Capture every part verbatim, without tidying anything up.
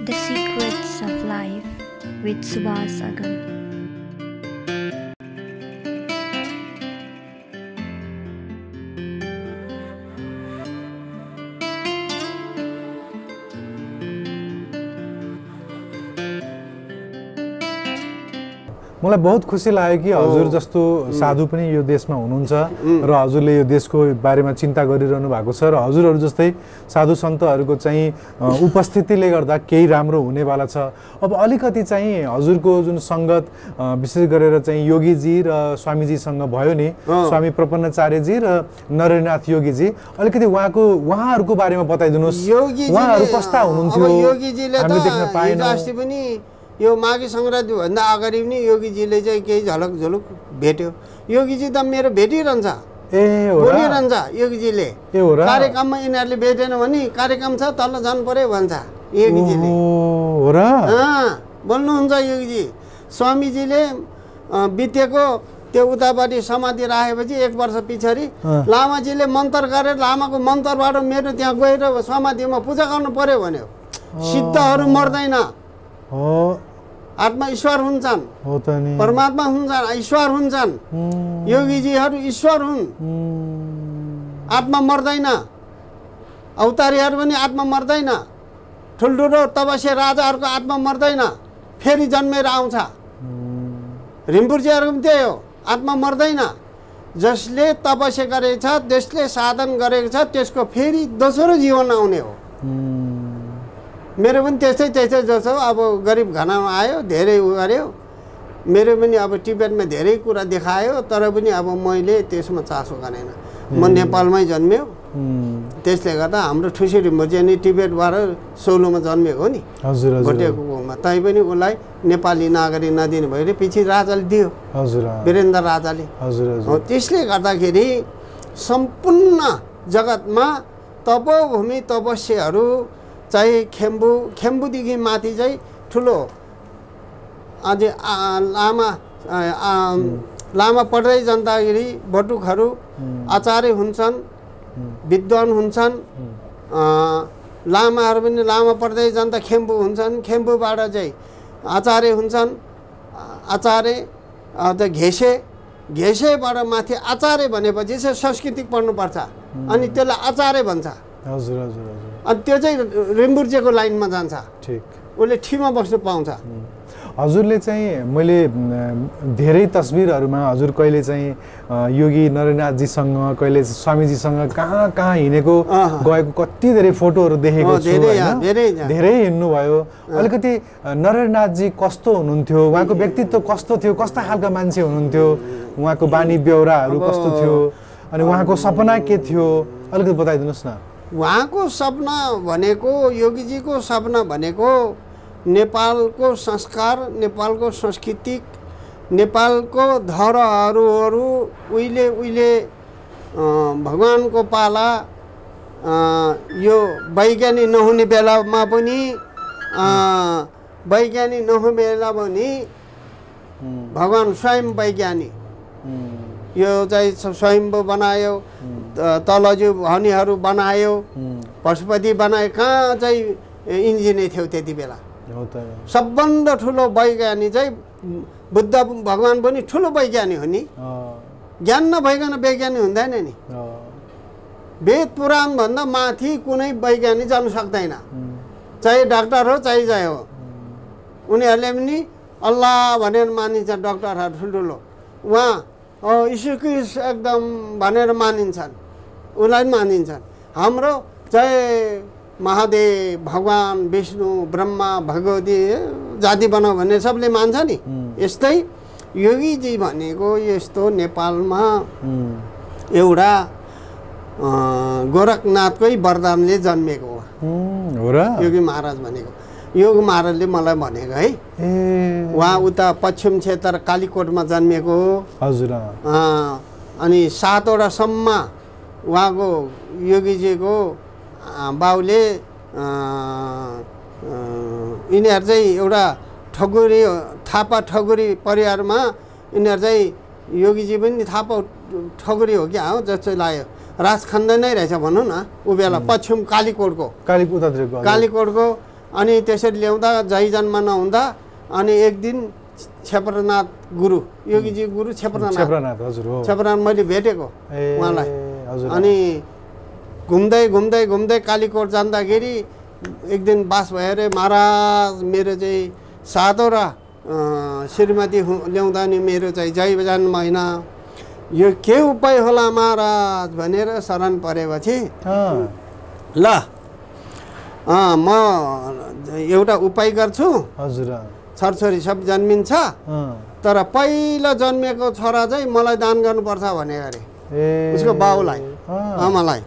The Secrets of Life with Subhas Agam. मलाई बहुत खुसी लाग्यो कि हजुर जस्तो साधु पनि यो देशमा हुनुहुन्छ र हजुरले यो देशको बारेमा चिन्ता गरिरहनु भएको छ र हजुरहरू जस्तै साधु सन्तहरूको चाहिँ उपस्थितिले गर्दा केही राम्रो हुनेवाला छ। अब अलिकति चाहिँ हजुरको जुन सङ्गत विशेष गरेर चाहिँ योगीजी र स्वामीजीसँग भयो नि, स्वामी प्रपन्नचार्यजी र नरेन्द्रनाथ योगीजी, अलिकति उहाँको उहाँहरूको बारेमा बताइदिनुहोस्। उहाँहरू कस्ता हुनुहुन्थ्यो? योगीजीले त हिजो पनि यो माघे सङ्क्रान्ति भन्दा अगाडि पनि योगीजीले चाहिँ केही झलक झुलुक भेट्यो। योगीजी त मेरो भेटिरहन्छ, ए बोलिरहन्छ योगीजीले। कार्यक्रममा यिनीहरूले भेटेन भने कार्यक्रम छ तल जानु पर्यो भन्छ योगीजीले। हो र? बोल्नुहुन्छ योगीजी। स्वामीजीले बितेको त्यो उतापट्टि समाधि राखेपछि एक वर्ष पछाडि लामाजीले मन्त्र गरेर लामाको मन्त्रबाट मेरो त्यहाँ गएर समाधिमा पूजा गर्नु पर्यो भन्यो। सिद्धहरू मर्दैन, आत्मा ईश्वर हुन्छन्, परमात्मा हुन्छन्, ईश्वर हुन्छन्। योगीजीहरू ईश्वर हुन्, आत्मा मर्दैन। अवतारीहरू पनि आत्मा मर्दैन। ठुल्ठुलो तपस्या राजाहरूको आत्मा मर्दैन, फेरि जन्मेर आउँछ। रिम्पुजीहरू पनि त्यही हो, आत्मा मर्दैन। जसले तपस्या गरेको छ, जसले साधन गरेको छ, त्यसको फेरि दोस्रो जीवन आउने हो। मेरो पनि त्यस्तै त्यस्तै जस्तो अब गरिब घरमा आयो, धेरै उ गर्यो। मेरो पनि अब टिबेटमा धेरै कुरा देखायो, तर पनि अब मैले त्यसमा चासो गरेन। म नेपालमै जन्मियो, त्यसले गर्दा हाम्रो ठुसी रिम्पोचे नि टिबेटबाट सोलोमा जन्मेको हो नि, भोटेको गाउँमा। तैपनि उसलाई नेपाली नागरिक नदिने भएर पछि राजाले दियो, वीरेन्द्र राजाले। त्यसले गर्दाखेरि सम्पूर्ण जगतमा तपोभूमि तपस्याहरू चाहिँ खेम्बु खेम्बुदेखि माथि चाहिँ ठुलो अझै लामा लामा पढ्दै जाँदाखेरि बटुकहरू आचार्य हुन्छन्, विद्वान हुन्छन्। लामाहरू पनि लामा पढ्दै जाँदा खेम्बु हुन्छन्, खेम्बुबाट चाहिँ आचार्य हुन्छन्। आचार्य अझ घेसे, घेसेबाट माथि आचार्य भनेपछि चाहिँ संस्कृतिक पढ्नुपर्छ, अनि त्यसलाई आचार्य भन्छ। हजुर हजुर हजुर। अनि त्यो चाहिँ रिम्पुचेको लाइनमा जान्छ, ठिक। उसले ठिमा बस्नु पाउँछ। हजुरले चाहिँ मैले धेरै तस्बिरहरूमा हजुर कहिले चाहिँ योगी नरेन्द्रनाथजीसँग, कहिले स्वामीजीसँग कहाँ कहाँ हिँडेको गएको कति धेरै फोटोहरू देखेको छु हैन? धेरै हिँड्नुभयो। अलिकति नरेन्द्रनाथजी कस्तो हुनुहुन्थ्यो? उहाँको व्यक्तित्व कस्तो थियो? कस्ता खालका मान्छे हुनुहुन्थ्यो? उहाँको बानी व्यवहारहरू कस्तो थियो? अनि उहाँको सपना के थियो? अलिकति बताइदिनुहोस् न। उहाँको सपना भनेको, योगीजीको सपना भनेको नेपालको संस्कार, नेपालको संस्कृति, नेपालको धरोहरहरू उहिले उहिले भगवानको पाला यो वैज्ञानिक नहुने बेलामा पनि वैज्ञानिक नहुने बेला पनि भगवान स्वयं वैज्ञानिक यो चाहिँ स्वयम्भू बनायो, तलजु भनीहरू बनायो, पशुपति बनायो। कहाँ चाहिँ इन्जिनियर थियो त्यति बेला? सबभन्दा ठुलो वैज्ञानिक चाहिँ बुद्ध भगवान पनि ठुलो वैज्ञानिक हो नि। ज्ञान नभइकन वैज्ञानिक हुँदैन नि। वेद पुराण भन्दा माथि कुनै वैज्ञानिक जानु सक्दैन, चाहे डाक्टर हो चाहे चाहे हो। उनीहरूले पनि अल्लाह भनेर मानिन्छ, डक्टरहरू ठुल्ठुलो। उहाँ यीशु क्रिस्ट एकदम भनेर मानिन्छन्, उसलाई मानिन्छन्। हाम्रो चाहिँ महादेव, भगवान विष्णु, ब्रह्मा, भगवती जाति बनाऊ भन्ने सबले मान्छ नि। यस्तै योगीजी भनेको यस्तो नेपालमा एउटा गोरखनाथकै वरदानले जन्मेको हो र योगी महाराज भनेको। योग महाराजले मलाई भनेको है, उहाँ उता पश्चिम क्षेत्र कालीकोटमा जन्मेको हो। हजुर। अनि सातवटा सम्म उहाँको योगीजीको बाउले यिनीहरू चाहिँ एउटा ठगुरी थापा ठगुरी परिवारमा, यिनीहरू चाहिँ योगीजी पनि थापा ठगुरी हो क्या हो जस्तो लाग्यो। राजखण्ड नै रहेछ भनौँ न ऊ बेला, पश्चिम कालीकोटको, कालीकोट कालीकोटको अनि त्यसरी ल्याउँदा जय जन्म नहुँदा अनि एक दिन क्षेत्रनाथ गुरु योगीजी गुरु क्षेत्रनाथ क्षेत्रनाथ हजुर हो क्षेत्रनाथ मैले भेटेको ए उहाँलाई हजुर अनि घुम्दै घुम्दै घुम्दै कालीकोट जाँदाखेरि एक दिन बास भयो अरे महाराज मेरो चाहिँ साधो र श्रीमती ल्याउँदा नि मेरो चाहिँ जय जन्म होइन यो के उपाय होला महाराज भनेर शरण परेपछि ल म एउटा उपाय गर्छु हजुर छोरछोरी सब जन्मिन्छ तर पहिलो जन्मेको छोरा चाहिँ मलाई दान गर्नुपर्छ भने अरे उसको बाउलाई आमालाई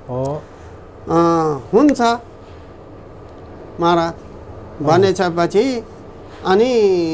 हुन्छ महाराज भनेपछि अनि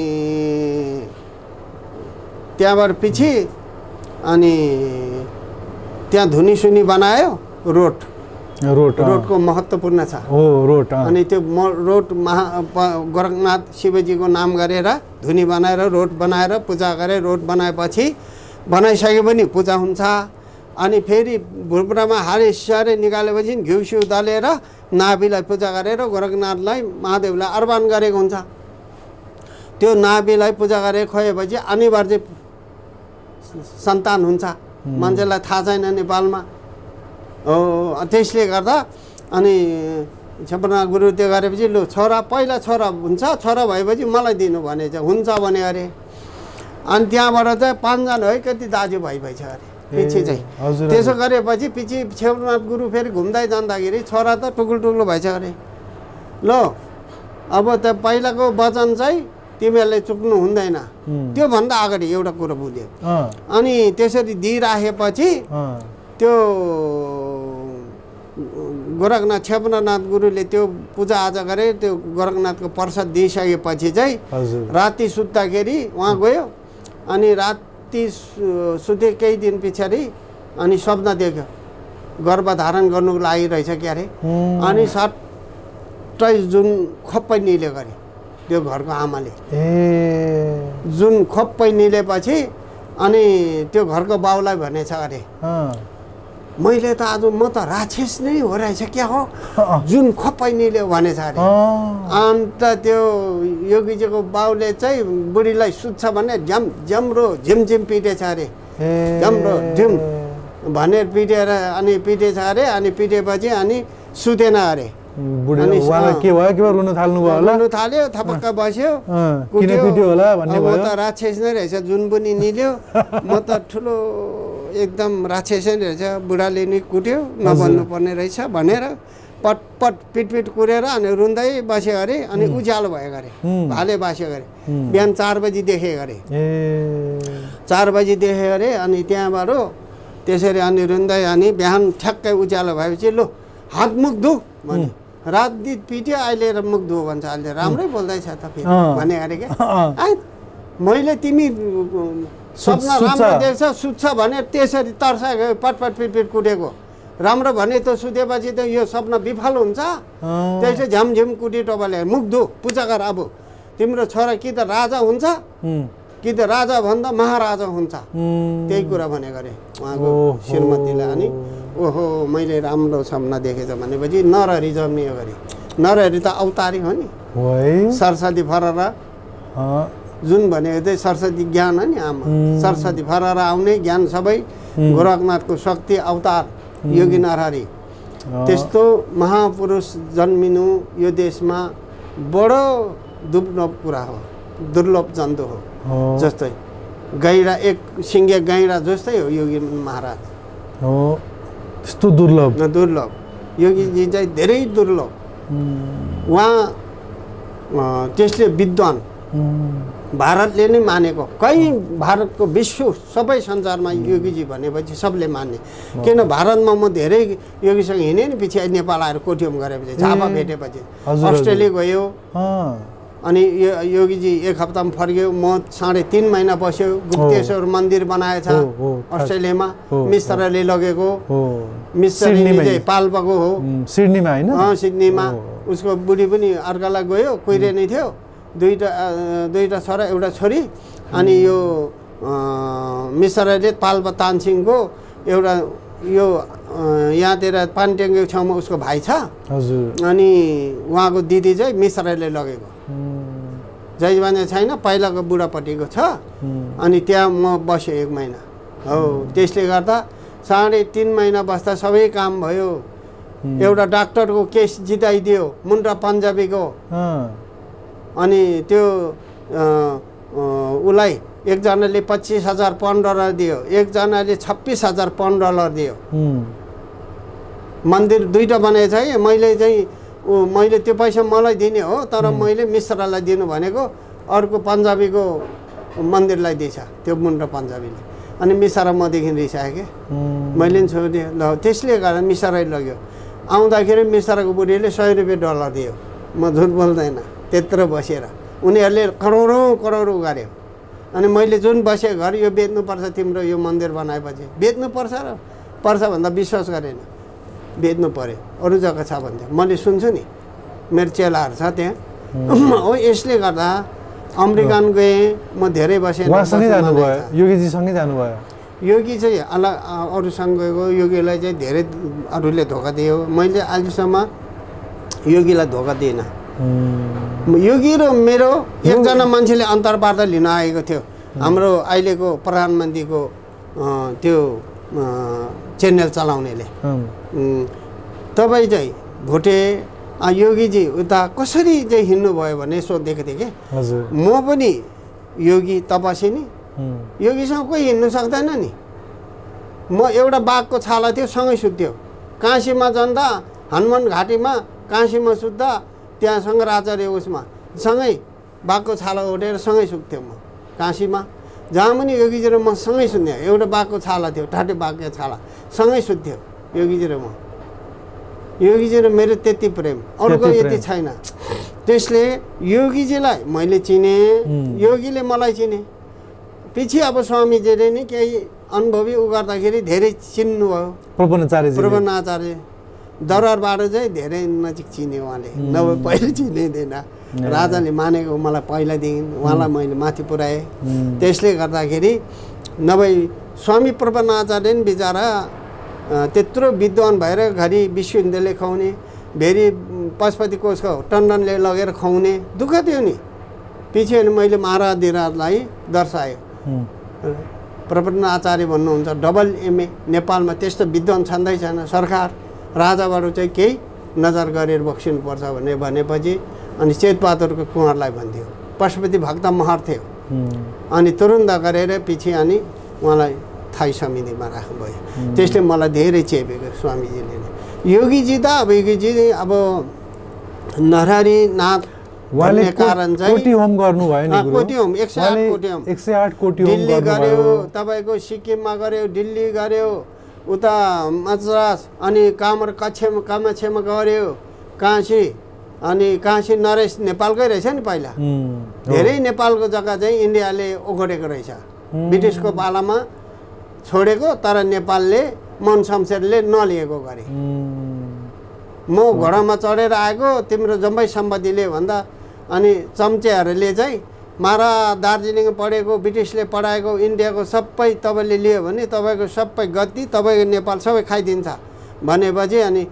त्यहाँबाट पछि अनि त्यहाँ धुनी सुनी बनायो रोड रोड रोडको महत्त्वपूर्ण छ हो रोड अनि त्यो रोड महा गोरखनाथ शिवजीको नाम गरेर धुनी बनाएर रोड बनाएर पूजा गरे रोड बनाएपछि बनाइसके पनि पूजा हुन्छ अनि फेरि भुर्बुरामा हारे सारे निकालेपछि घिउ सिउ दलेर नाभिलाई पूजा गरेर गोरखनाथलाई महादेवलाई अर्पण गरेको हुन्छ त्यो नाभिलाई पूजा गरेर खुवाएपछि अनिवार्य सन्तान हुन्छ मान्छेलाई थाहा छैन नेपालमा हो त्यसले गर्दा अनि क्षेत्रनाथ गुरु त्यो गरेपछि लु छोरा पहिला छोरा हुन्छ छोरा भएपछि मलाई दिनु भने चाहिँ हुन्छ भने अरे अनि त्यहाँबाट चाहिँ पाँचजना है कति दाजुभाइ भएछ अरे पछि चाहिँ त्यसो गरेपछि पछि क्षेत्रनाथ गुरु फेरि घुम्दै जाँदाखेरि छोरा त टुक्रो टुक्रो भएछ अरे ल अब त पहिलाको वचन चाहिँ तिमीहरूले चुक्नु हुँदैन त्योभन्दा अगाडि एउटा कुरो बुझ्यो अनि त्यसरी दिइराखेपछि त्यो गोरखनाथ क्षेत्रनाथ गुरुले त्यो पूजाआजा गरे त्यो गोरखनाथको प्रसाद दिइसकेपछि चाहिँ राति सुत्दाखेरि उहाँ गयो अनि राति सुते केही दिन पछाडि अनि स्वप्न देख्यो गर्भधारण गर्नुको लागि रहेछ के अरे अनि सत्ताइस जुन खप्पै निल्यो गरे त्यो घरको आमाले जुन खप्पै निलेपछि अनि त्यो घरको बाउलाई भनेछ अरे मैले त आज म त राक्षस नै हो रहेछ क्या हो जुन खप्पै निल्यो भनेछ अरे अन्त त्यो योगीजीको बाउले चाहिँ बुढीलाई सुत्छ भने झ्याम झ्याम्रो झिमझिम पिटेछ अरे झ्याम्रो झिम भनेर पिटेर अनि पिटेछ अरे अनि पिटेपछि अनि सुतेन अरे के भयो के रुन थाल्नु भयो होला रुन थाल्यो थपक्क बस्यो किन पिट्यो होला भन्ने भयो म त राक्षस नै रहेछ जुन पनि निल्यो म त ठुलो एकदम राक्षस नै रहेछ बुढाले नि कुट्यो नभन्नु पर्ने रहेछ भनेर पटपट पिटपिट कुरेर अनि रुँदै बस्यो अरे अनि उज्यालो भयो गरे भाले बास्यो गरे बिहान चार बजी देखे गरे चार बजी देखे अरे अनि त्यहाँबाट त्यसरी अनि रुँदै अनि बिहान ठ्याक्कै उज्यालो भएपछि लु हात मुख धु भने रात दिन पिट्यो अहिले मुख धो भन्छ अहिले राम्रै बोल्दैछ त फेरि भने अरे क्या मैले तिमी सपना राम्रो देख्छ सुत्छ भने त्यसरी तर्सा गयो पटपट पिटपिट कुटेको राम्रो भने त सुतेपछि त यो सपना विफल हुन्छ त्यसले झ्यामझिम कुटी टोपाले मुख धो पूजा गर अब तिम्रो छोरा कि त राजा हुन्छ कि त राजा भन्दा महाराजा हुन्छ त्यही कुरा भने गरे उहाँको श्रीमतीलाई अनि ओहो मैले राम्रो सपना देखेछ भनेपछि नरहरी जन्मियो गरे नरहरी त अवतारी हो नि सरस्वती फररा जुन भनेको चाहिँ सरस्वती ज्ञान हो नि आमा सरस्वती फररा आउने ज्ञान सबै गोरखनाथको शक्ति अवतार योगी नरहरी त्यस्तो महापुरुष जन्मिनु यो देशमा बडो दुर्लभ कुरा हो दुर्लभ जन्तु हो जस्तै गैँडा एक सिङ्गे गैँडा जस्तै हो योगी महाराज हो त्यस्तो दुर्लभ दुर्लभ योगीजी चाहिँ धेरै दुर्लभ उहाँ त्यसले विद्वान भारतले नै मानेको कहीँ भारतको विश्व सबै संसारमा योगीजी भनेपछि सबले मान्ने किन भारतमा म धेरै योगीसँग हिँडेँ नि पछि नेपाल आएर कोठियम गरेपछि झापा भेटेपछि अस्ट्रेलिया गयो अनि यो योगीजी एक हप्तामा फर्क्यो म साढे तिन महिना बस्यो गुप्तेश्वर मन्दिर बनाएछ अस्ट्रेलियामा मिस्त्रले लगेको मिस्त्री चाहिँ पाल्पाको हो सिडनीमा होइन सिडनीमा उसको बुढी पनि अर्कालाई गयो कुहिरे नै थियो दुईवटा दुईवटा छोरा एउटा छोरी अनि यो मिस्त्रले पाल्पा तानसिंहको एउटा यो अ, यहाँतिर पानट्याङ्गे छेउमा उसको भाइ छ हजुर अनि उहाँको दिदी चाहिँ मिश्राले लगेको जैजबाने छैन पहिलाको बुढापट्टिको छ अनि त्यहाँ म बसेँ एक महिना हो त्यसले गर्दा साढे तिन महिना बस्दा सबै काम भयो एउटा डाक्टरको केस जिताइदियो मुन्टा पन्जाबीको अनि त्यो उसलाई एकजनाले पच्चिस हजार पन्ध्र डलर दियो एकजनाले छब्बिस हजार पन्ध्र डलर दियो मन्दिर दुईवटा बनाएको छ कि मैले चाहिँ ऊ मैले त्यो पैसा मलाई दिने हो तर मैले मिश्रालाई दिनु भनेको अर्को पन्जाबीको मन्दिरलाई दिएछ त्यो मुन्टा पन्जाबीले अनि मिश्रा मदेखि रिसाएँ कि मैले पनि छोडिदिएँ ल त्यसले गर्दा मिश्रै लग्यो आउँदाखेरि मिश्राको बुढीले सय रुपियाँ डलर दियो म झुट बोल्दैन त्यत्रो बसेर उनीहरूले करोडौँ करोडौँ गर्यो अनि मैले जुन बसेँ घर यो बेच्नुपर्छ तिम्रो यो मन्दिर बनाएपछि बेच्नुपर्छ र पर्छ भन्दा विश्वास गरेन बेच्नु पऱ्यो अरू जग्गा छ भन्थ्यो मैले सुन्छु नि मेरो चेलाहरू छ त्यहाँ हो यसले गर्दा अमेरिकन गएँ म धेरै बसेँ योगीजीसँगै जानुभयो योगी चाहिँ अलग अरूसँग गएको योगीलाई चाहिँ धेरै अरूले धोका दियो मैले अहिलेसम्म योगीलाई धोका दिइनँ योगी र मेरो एकजना मान्छेले अन्तर्वार्ता लिन आएको थियो हाम्रो अहिलेको प्रधानमन्त्रीको त्यो च्यानल चलाउनेले तपाईँ चाहिँ भोटे योगीजी उता कसरी चाहिँ हिँड्नुभयो भने सोधेको थिएँ कि म पनि योगी तपसी नि योगीसँग कोही हिँड्नु सक्दैन नि म एउटा बाघको छाला थियो सँगै सुत्थ्यो काशीमा जाँदा हनुमान घाटीमा काशीमा सुत्दा त्यहाँ शङ्कराचार्य उसमा सँगै बाघको छाला ओढेर सँगै सुत्थ्यो म काशीमा जहाँ पनि योगीजी र म सँगै सुत्थ्यो एउटा बाघको छाला थियो ठाटे बाघको छाला सँगै सुत्थ्यो योगीजी र म योगीजी र मेरो त्यति प्रेम अरूको यति छैन त्यसले योगीजीलाई मैले चिनेँ योगीले मलाई चिने पछि अब स्वामीजीले नि केही अनुभवी उ गर्दाखेरि धेरै चिन्नुभयो प्रपन्नाचार्य प्रपन्नाचार्य दरबारबाट चाहिँ धेरै नजिक चिने उहाँले नभए पहिले चिनिँदैन राजाले मानेको मलाई पहिलादेखि उहाँलाई मैले माथि पुऱ्याएँ त्यसले गर्दाखेरि नभए स्वामी प्रपन्नाचार्य नि बिचरा त्यत्रो विद्वान भएर घरि विश्वविद्यालय खुवाउने भेरी पशुपति कोषको टन्डनले लगेर खुवाउने दुःख थियो नि पछि अनि मैले महाराधिराजलाई दर्शाएँ प्रपन्नाचार्य भन्नुहुन्छ डबल एमए नेपालमा त्यस्तो विद्वान छँदै छैन सरकार राजाबाट चाहिँ केही नजर गरेर बक्सिनुपर्छ भने भनेपछि अनि चेतबहादुरको कुँवरलाई भन्थ्यो पशुपति भक्त महर थियो अनि तुरुन्त गरेर पछि अनि उहाँलाई थाई समितिमा राख्नुभयो त्यसले मलाई धेरै चेपेको स्वामीजीले योगीजी त अब योगीजी अब नरहरी नाथ भन्ने कारण चाहिँ कोटी होम गर्नु भयो नि गुरु कोटी होम एक सय आठ कोटी होम एक सय आठ कोटी होम दिल्ली गर्यो तपाईको सिक्किममा गर्यो दिल्ली गर्यो उता मद्रास अनि कामर कक्षमा कामाक्षमा गर्यो काशी अनि काशी नरेश नेपालकै रहेछ नि पहिला धेरै नेपालको जग्गा चाहिँ इन्डियाले ओगटेको रहेछ ब्रिटिसको पालामा छोडेको तर नेपालले मन शमशेरले नलिएको गरे म घोडामा चढेर आएको तिम्रो जम्मै सम्पत्तिले भन्दा अनि चम्चेहरूले चाहिँ मारा दार्जिलिङ पढेको ब्रिटिसले पढाएको इन्डियाको सबै तपाईँले लियो भने तपाईँको सबै गति तपाईँको नेपाल सबै खाइदिन्छ भनेपछि अनि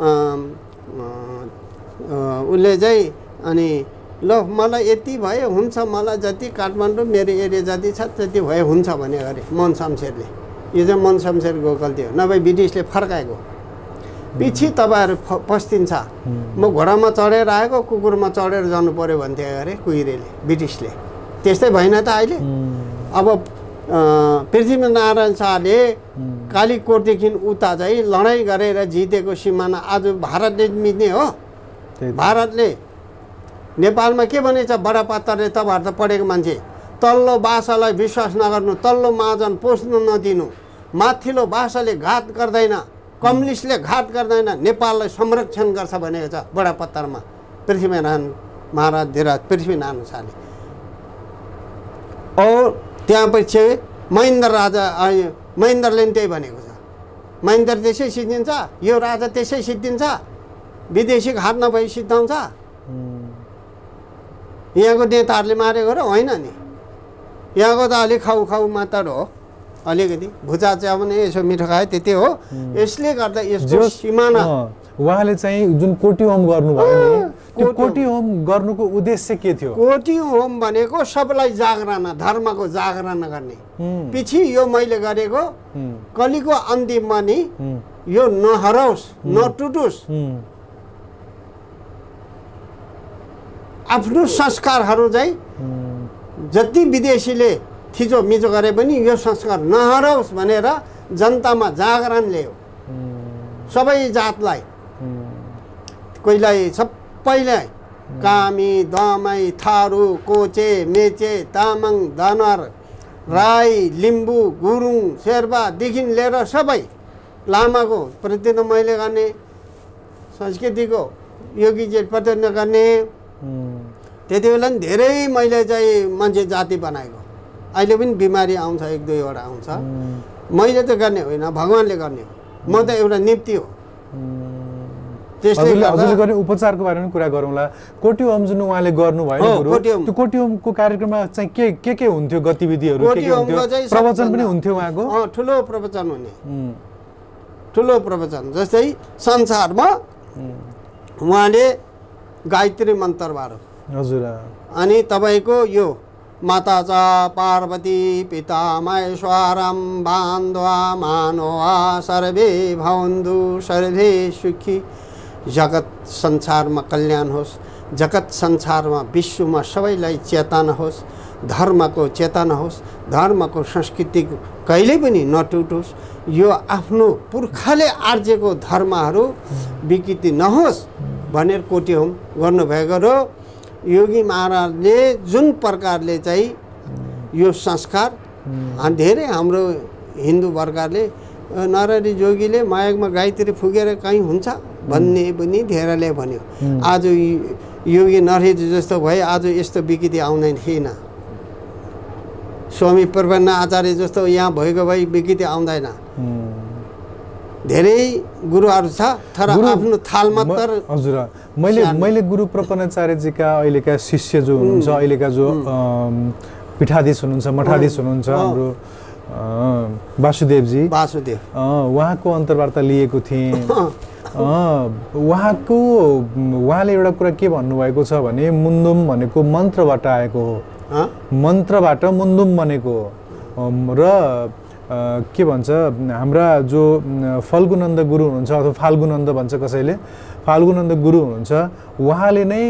उसले चाहिँ अनि ल मलाई यति भयो हुन्छ मलाई जति काठमाडौँ मेरो एरिया जति छ त्यति भयो हुन्छ भने अरे मन शमशेरले यो चाहिँ मन शमशेरको गल्ती हो नभए ब्रिटिसले फर्काएको पछि तपाईँहरू पस्तिन्छ म घोडामा चढेर आएको कुकुरमा चढेर जानु पर्यो भन्थ्यो अरे कुहिरेले ब्रिटिसले त्यस्तै भएन त अहिले अब पृथ्वीनारायण शाहले कालीकोटदेखि उता चाहिँ लडाइँ गरेर जितेको सिमाना आज भारतले मिच्ने हो भारतले नेपालमा के भनेछ बडापात्रले तपाईँहरू त पढेको मान्छे तल्लो भाषालाई विश्वास नगर्नु तल्लो महाजन पोस्नु नदिनु माथिल्लो भाषाले घात गर्दैन कम्युनिस्टले घात गर्दैन नेपाललाई संरक्षण गर्छ भनेको छ बडापत्रमा पृथ्वीनारायण महाराज धिराज पृथ्वीनारायण शाहले और त्यहाँ पछि महेन्द्र राजा महेन्द्रले पनि त्यही भनेको छ महेन्द्र त्यसै सिद्धिन्छ यो राजा त्यसै सिद्धिन्छ विदेशी घात नभई सिद्धाउँछ यहाँको नेताहरूले मारेको र होइन नि यहाँको त अलिक खाउ खाउ मात्र हो अलिकति भुजा चिया भने यसो मिठो खायो त्यति हो। यसले गर्दा यसको सिमाना उहाँले चाहिँ जुन कोटी होम गर्नुभयो नि त्यो कोटी होम गर्नुको उद्देश्य के थियो? कोटी होम भनेको सबलाई जागरण, धर्मको जागरण गर्ने। पछि यो मैले गरेको कलिको अन्तिममा नि यो नहराओस्, नटुटोस्, आफ्नो संस्कारहरू चाहिँ जति विदेशीले थिचो मिचो गरे पनि यो संस्कार नहराओस् भनेर जनतामा जागरण ल्यायो। सबै जातलाई, कोहीलाई सबैलाई, कामी, दमाई, थारू, कोचे, मेचे, तामाङ, दनर, राई, लिम्बू, गुरुङ, शेर्पादेखि लिएर सबै लामाको प्रतिनिधित्व मैले गर्ने, संस्कृतिको योगीजी प्रतिनिधित्व गर्ने। त्यति बेला नि धेरै मैले चाहिँ मान्छे जाति बनाएको। अहिले पनि बिमारी आउँछ, एक दुईवटा आउँछ। मैले त गर्ने होइन, भगवान्ले गर्ने हो। म त एउटा निम्ति हो। त्यसले हजुरले गर्ने उपचारको बारेमा कुरा गरौँला। कोटी होम जुन उहाँले गर्नुभयो नि गुरु, त्यो कोटी होमको कार्यक्रममा चाहिँ के के के हुन्थ्यो गतिविधिहरू? के के हुन्थ्यो? प्रवचन पनि हुन्थ्यो उहाँको? अँ, ठुलो प्रवचन हुने, ठुलो प्रवचन। जस्तै संसारमा उहाँले गायत्री मन्त्रबाट, हजुर, अनि तपाईँको यो माता च पार्वती पिता महेश्वरम बान्धवा मानवा सर्वे भवन्तु सर्वे सुखी, जगत संसारमा कल्याण होस्, जगत संसारमा विश्वमा सबैलाई चेतना होस्, धर्मको चेतना होस्, धर्मको संस्कृति कहिल्यै पनि नटुटोस्, यो आफ्नो पुर्खाले आर्जेको धर्महरू विकृति नहोस् भनेर कोटी होम गर्नुभएको र योगी महाराजले जुन प्रकारले चाहिँ यो संस्कार धेरै हाम्रो हिन्दू वर्गले नरहरि जोगीले मायाकमा गायत्री फुकेर कहीँ हुन्छ भन्ने पनि धेरैले भन्यो। आज योगी नरहरि जस्तो भए आज यस्तो विकृति आउँदैन थिएन। स्वामी प्रबन्ध आचार्य जस्तो यहाँ भएको भए विकृति आउँदैन। धेरै गुरुहरू छ, तर आफ्नो थाल मात्र। हजुर, मैले मैले गुरु प्रपन्नाचार्यजीका अहिलेका शिष्य जो हुनुहुन्छ, अहिलेका जो पीठाधीश हुनुहुन्छ, मठाधीश हुनुहुन्छ, हाम्रो वासुदेवजी, वासुदेव उहाँको अन्तर्वार्ता लिएको थिएँ। उहाँको उहाँले एउटा कुरा के भन्नुभएको छ भने मुन्दुम भनेको मन्त्रबाट आएको हो, मन्त्रबाट मुन्दुम बनेको र के भन्छ हाम्रा जो फल्गुनन्द गुरु हुनुहुन्छ अथवा फाल्गुनन्द भन्छ कसैले, फाल्गुनन्द गुरु हुनुहुन्छ, उहाँले नै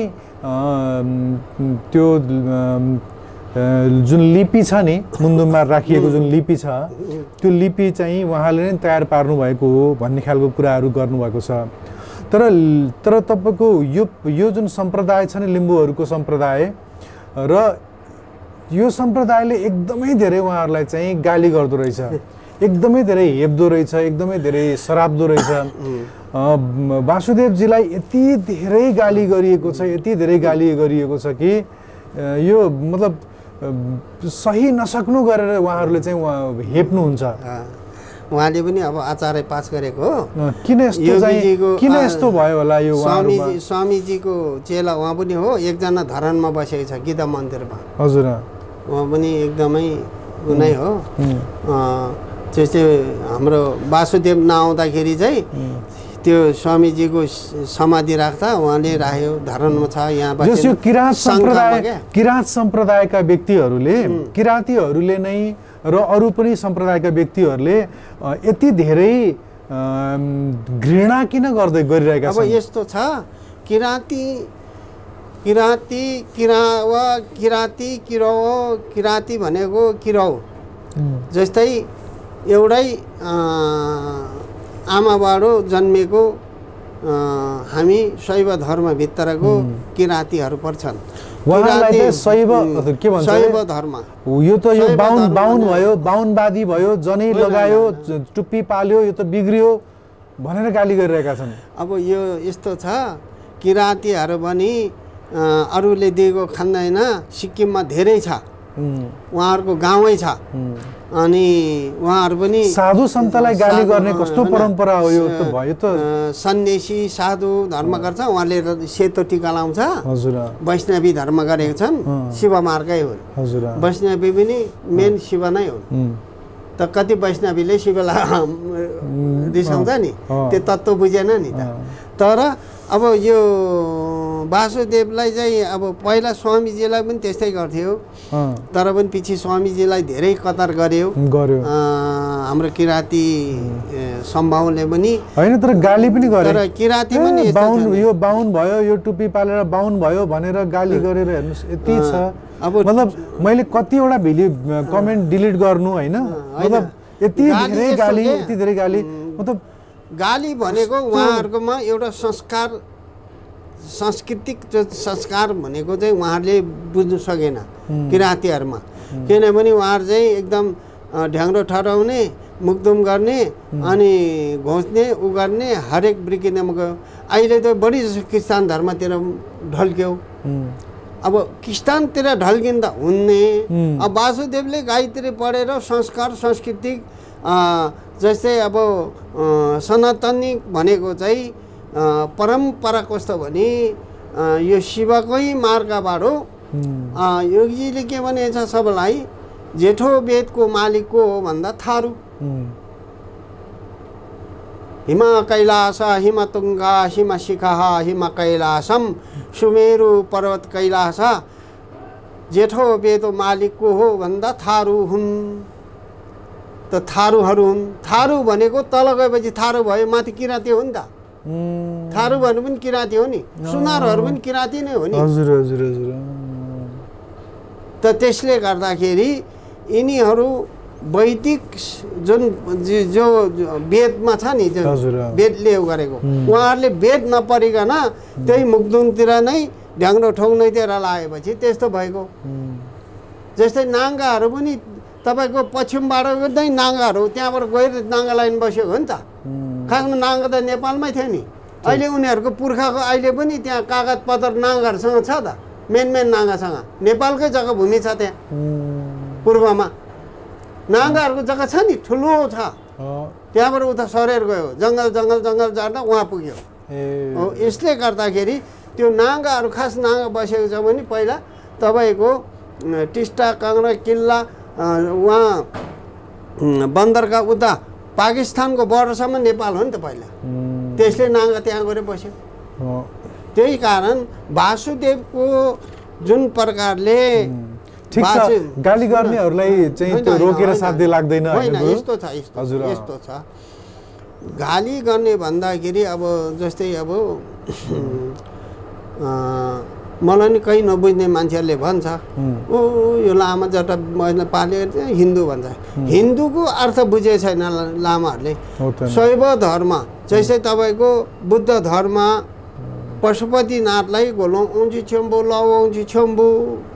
त्यो जुन लिपि छ नि मुन्दुममा राखिएको जुन लिपि छ त्यो लिपि चाहिँ उहाँले नै तयार पार्नु भएको हो भन्ने खालको कुराहरू गर्नुभएको छ। तर तर तपाईँको यो यो जुन सम्प्रदाय छ नि लिम्बूहरूको सम्प्रदाय, र यो सम्प्रदायले एकदमै धेरै उहाँहरूलाई चाहिँ गाली गर्दो रहेछ, एकदमै धेरै हेप्दो रहेछ, एकदमै धेरै सराप्दो रहेछ। वासुदेवजीलाई यति धेरै गाली गरिएको छ, यति धेरै गाली गरिएको छ कि यो मतलब सही नसक्नु गरेर उहाँहरूले चाहिँ उहाँ हेप्नुहुन्छ। उहाँले पनि अब आचार्य पास गरेको हो। किन यस्तो चाहिँ किन यस्तो भयो होला यो? स्वामीजी स्वामीजीको चेला उहाँ पनि हो, एकजना धरानमा बसेको छ गीता मन्दिरमा। हजुर, उहाँ पनि एकदमै उनै हो। त्यस्तै हाम्रो वासुदेव नआउँदाखेरि चाहिँ त्यो स्वामीजीको समाधि राख्दा उहाँले राख्यो, धरानमा छ यहाँ। यो किराँत सम्प्रदाय किराँत सम्प्रदायका व्यक्तिहरूले, किराँतीहरूले नै र अरू पनि सम्प्रदायका व्यक्तिहरूले यति धेरै घृणा किन गर्दै गरिरहेका छन्? अब यस्तो छ, किराँती किराँती किरावा किराँती किरौ किराँती भनेको किरौ जस्तै एउटै आमाबाट जन्मेको हामी शैव धर्मभित्रको किराँतीहरू पर्छन्। शैव धर्म यो त यो बाहुन बाहुन भयो, बाहुनवादी भयो, जनै लगायो, टुप्पी पाल्यो, यो त बिग्रियो भनेर गाली गरिरहेका छन्। अब यो यस्तो छ, किराँतीहरू पनि अरूले दिएको खाँदैन। सिक्किममा धेरै छ, उहाँहरूको गाउँै छ, अनि उहाँहरू पनि साधु सन्तलाई गाली गर्ने कस्तो परम्परा हो यो? त भयो त सन्यासी साधु धर्म गर्छ, उहाँले सेतो टिका लाउँछ। हजुर, वैष्णवी धर्म गरेको छन्, शिव मार्गै हुन्। हजुर, वैष्णवी पनि मेन शिव नै हुन्। त कति वैष्णवीले शिवलाई रिसाउँछ नि, त्यो तत्त्व बुझेन नि त। तर अब यो वासुदेवलाई चाहिँ अब पहिला स्वामीजीलाई पनि त्यस्तै गर्थ्यो, तर पनि पछि स्वामीजीलाई धेरै कतार गर्यो गर्यो हाम्रो किराँती सम्भावले पनि होइन, तर गाली पनि गरे। तर किराँती पनि बाहुन यो बाहुन भयो, यो टुप्पी पालेर बाहुन भयो भनेर गाली गरेर हेर्नुहोस् यति छ। अब मतलब मैले कतिवटा भिडियो कमेन्ट डिलिट गर्नु होइन, मतलब यति धेरै गाली यति धेरै गाली मतलब गाली भनेको उहाँहरूकोमा एउटा संस्कार सांस्कृतिक जो संस्कार भनेको चाहिँ उहाँहरूले बुझ्नु सकेन किराँतीहरूमा, किनभने उहाँहरू चाहिँ एकदम ढ्याङ्ग्रो ठहराउने मुखदुम गर्ने अनि घोच्ने उ गर्ने हरेक ब्रिकिनेमा गयो। अहिले त बढी जसो क्रिस्तान धर्मतिर ढल्क्यो। अब क्रिस्तानतिर ढल्किँदा हुने, अब वासुदेवले गाईतिर पढेर संस्कार सांस्कृतिक जस्तै अब सनातनी भनेको चाहिँ परम्परा कस्तो भने यो शिवकै मार्गबाट हो। योगीजीले के भनेछ सबलाई, जेठो वेदको मालिक को हो भन्दा थारू। हिम कैलास हिम तुङ्गा हिम शिखा हिम कैलासम सुमेरु पर्वत कैलास, जेठो वेदको मालिक को हो भन्दा थारू हुन्। त थारूहरू हुन्। थारू भनेको तल गएपछि थारू भयो, माथि किराँती हो नि त। थारू भन्नु पनि किराँती हो नि, सुनारहरू पनि किराँती नै हो नि। हजुर हजुर हजुर। त त्यसले गर्दाखेरि यिनीहरू वैदिक जुन जो वेदमा छ नि, जुन वेदले गरेको, उहाँहरूले वेद नपढिकन त्यही मुखदुमतिर नै ढ्याङ्ग्रो ठोक्नैतिर लागेपछि त्यस्तो भएको। जस्तै नाङ्गाहरू पनि तपाईँको पश्चिमबाट नै नाङ्गाहरू त्यहाँबाट गएर नाङ्गा लाइन बसेको हो नि त। खासमा नाङ्गा त नेपालमै थियो नि। अहिले उनीहरूको पुर्खाको अहिले पनि त्यहाँ कागज पत्र नाङ्गाहरूसँग छ त, मेन मेन नाङ्गासँग। नेपालकै जग्गा भूमि छ त्यहाँ पूर्वमा, नाङ्गाहरूको जग्गा छ नि, ठुलो छ। त्यहाँबाट उता सरेर गयो, जङ्गल जङ्गल जङ्गल जाँदा उहाँ पुग्यो। हो, यसले गर्दाखेरि त्यो नाङ्गाहरू खास नाङ्गा बसेको छ भने पहिला तपाईँको टिस्टा काङ्ग्रा किल्ला उहाँ बन्दरका उता पाकिस्तानको बर्डरसम्म नेपाल हो नि त पहिला। त्यसले नाङ्गा त्यहाँ गएर बस्यो। त्यही कारण वासुदेवको जुन प्रकारले ठिक छ, गाली गर्नेहरूलाई चाहिँ त्यो रोकेर साध्य लाग्दैन होइन। यस्तो छ यस्तो यस्तो छ, गाली गर्ने भन्दाखेरि अब जस्तै अब मलाई नि कहीँ नबुझ्ने मान्छेहरूले भन्छ ओ यो लामा जटा मैले पालेको हिन्दू भन्छ। हिन्दूको अर्थ बुझेको छैन लामाहरूले। शैव धर्म जस्तै तपाईँको बुद्ध धर्म पशुपतिनाथलाई गोलौँ औँची छेम्बु लाउ औँची छेम्बु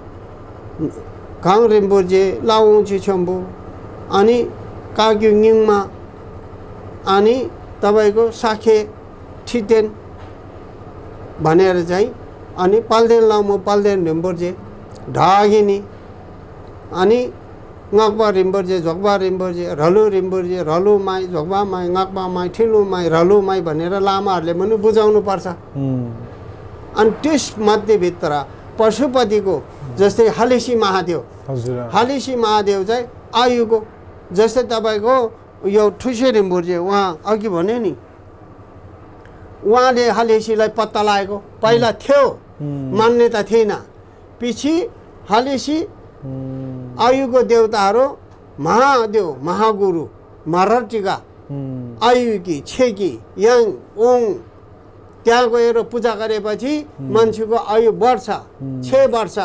खाङ रिम्बुर्जे लाउ औँची छेम्बु, अनि काग्युङमा अनि तपाईँको साखे ठिटेन भनेर चाहिँ, अनि पाल्देन लामो पाल्देन रिम्बुर्जे ढागिनी, अनि ngakpa rimburje झोक्बा रिम्बुर्जे रलु रिम्बुर्जे रलु माई झोक्बा माई ngakpa माई ठिलु माई रलु माई भनेर लामाहरूले पनि बुझाउनु पर्छ। अनि त्यस मध्येभित्र पशुपतिको जस्तै हालेसी महादेव, हालेसी महादेव चाहिँ आयुको, जस्तै तपाईँको यो ठुसे रिम्बुर्जे उहाँ अघि भन्यो नि, उहाँले हालेसीलाई पत्ता लागेको पहिला थियो, मान्यता थिएन। पछि हालेसी आयुको देवताहरू महादेव महागुरु महारटिका आयुकी छेकी याङ ओङ त्यहाँ गएर पूजा गरेपछि मान्छेको आयु बढ्छ छ वर्ष।